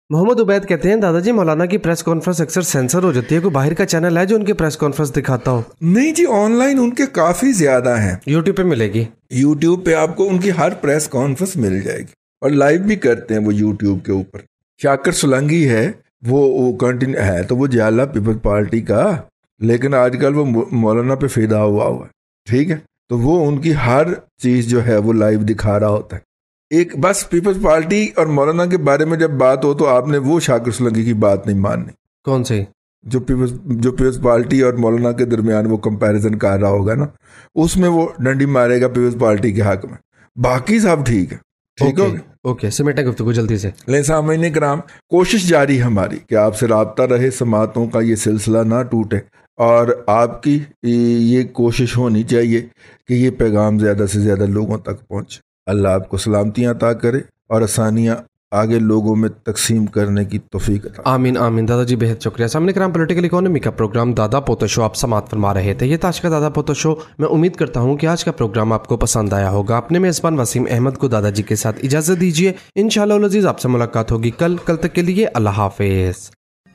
मोहम्मद उबैद कहते हैं दादाजी मौलाना की प्रेस कॉन्फ्रेंस अक्सर सेंसर हो जाती है, कोई बाहर का चैनल है जो उनकी प्रेस कॉन्फ्रेंस दिखाता हो? नहीं जी, ऑनलाइन उनके काफी ज्यादा हैं। यूट्यूब पे मिलेगी, यूट्यूब पे आपको उनकी हर प्रेस कॉन्फ्रेंस मिल जाएगी और लाइव भी करते हैं वो यूट्यूब के ऊपर। शाकिर सुलंगी है वो कंटिन्यू है तो वो जाला पीपल्स पार्टी का, लेकिन आजकल वो मौलाना पे फिदा हुआ है, ठीक है, तो वो उनकी हर चीज जो है वो लाइव दिखा रहा होता है। एक बस पीपल्स पार्टी और मौलाना के बारे में जब बात हो तो आपने वो शाकिर सुलंगी की बात नहीं माननी। कौन सी? जो पीपल्स पार्टी और मौलाना के दरमियान वो कंपैरिजन कर रहा होगा ना, उसमें वो डंडी मारेगा पीपल्स पार्टी के हक में, बाकी सब ठीक है। ठीक हो गया? ओके, समेटा गुफ्तगू जल्दी से। ले सामईन किराम, कोशिश जारी हमारी कि आपसे राब्ता रहे, समातों का ये सिलसिला ना टूटे और आपकी ये कोशिश होनी चाहिए कि ये पैगाम ज़्यादा से ज़्यादा लोगों तक पहुँचे। अल्लाह आपको सलामतियाँ अता करे और आसानियाँ आगे लोगों में तकसीम करने की तौफीक अता। आमीन आमीन। दादाजी बेहद शुक्रिया। सामने कराम पॉलिटिकल इकोनॉमी का प्रोग्राम दादा पोता शो आप समात फरमा रहे थे। ये था आज का दादा पोता शो। मैं उम्मीद करता हूँ कि आज का प्रोग्राम आपको पसंद आया होगा। अपने मेज़बान वसीम अहमद को दादाजी के साथ इजाज़त दीजिए। इंशाअल्लाह अज़ीज़ आपसे मुलाकात होगी कल तक के लिए अल्लाह हाफिज़।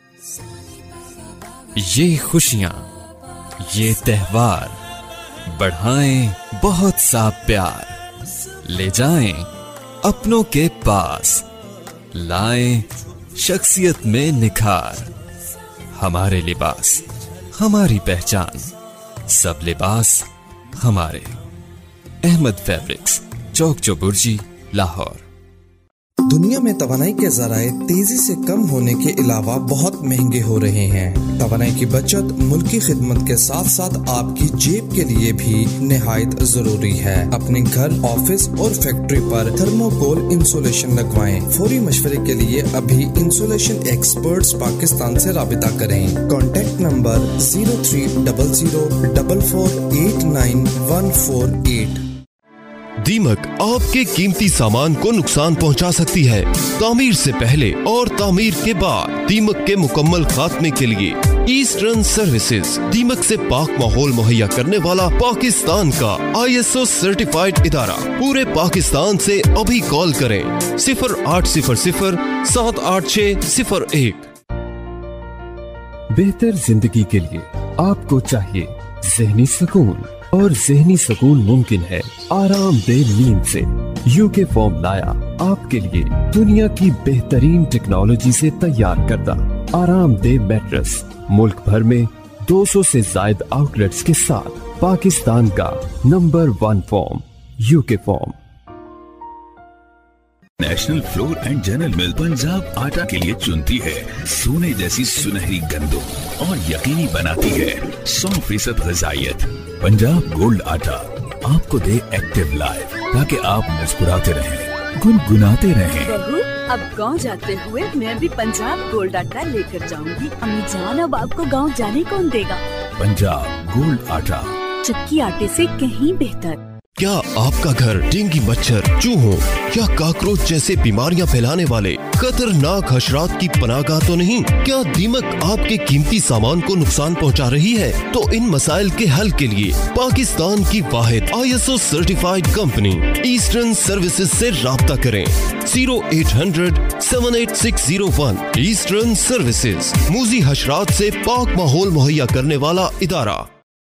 ये खुशियाँ, ये त्योहार बढ़ाएं बहुत सा प्यार, ले जाएं अपनों के पास, लाएं शख्सियत में निखार। हमारे लिबास हमारी पहचान, सब लिबास हमारे। अहमद फैब्रिक्स, चौक चौबुर्जी, लाहौर। दुनिया में तवानाई के ज़राए तेजी से कम होने के अलावा बहुत महंगे हो रहे हैं। तवानाई की बचत मुल्की खिदमत के साथ साथ आपकी जेब के लिए भी निहायत जरूरी है। अपने घर, ऑफिस और फैक्ट्री पर थर्मोकोल इंसुलेशन लगवाएं। फौरी मशवरे के लिए अभी इंसुलेशन एक्सपर्ट्स पाकिस्तान से राबिता करें। Contact number 0300448948। दीमक आपके कीमती सामान को नुकसान पहुंचा सकती है। तामीर से पहले और तामीर के बाद दीमक के मुकम्मल खात्मे के लिए ईस्टर्न सर्विसेज, दीमक से पाक माहौल मुहैया करने वाला पाकिस्तान का ISO सर्टिफाइड इदारा। पूरे पाकिस्तान से अभी कॉल करें 0800-786-01। बेहतर जिंदगी के लिए आपको चाहिए ज़हनी सुकून, और ज़हनी सुकून मुमकिन है आरामदेह नींद से। यूके फॉर्म लाया आपके लिए दुनिया की बेहतरीन टेक्नोलॉजी से तैयार करदा आरामदेह मैट्रेस। मुल्क भर में 200 से ज्यादा आउटलेट्स के साथ पाकिस्तान का number 1 form, UK form. National flour and general mill Punjab आटा के लिए चुनती है सोने जैसी सुनहरी गंदों और यकीनी बनाती है 100% ग़िज़ाइयत। पंजाब गोल्ड आटा आपको दे एक्टिव लाइफ, ताकि आप मुस्कुराते रहें, गुनगुनाते रहें। बहू, अब गांव जाते हुए मैं भी पंजाब गोल्ड आटा लेकर जाऊंगी। अम्मी जान, अब आपको गांव जाने कौन देगा? पंजाब गोल्ड आटा, चक्की आटे से कहीं बेहतर। क्या आपका घर डेंगू मच्छर, चूहों या काकरोच जैसे बीमारियां फैलाने वाले खतरनाक हशरात की पनाहगाह तो नहीं? क्या दीमक आपके कीमती सामान को नुकसान पहुंचा रही है? तो इन मसाइल के हल के लिए पाकिस्तान की वाहिद ISO certified company eastern services से राब्ता करें। 0800-78601। ईस्टर्न सर्विसेज, मूजी हशरात से पाक माहौल मुहैया करने वाला इदारा।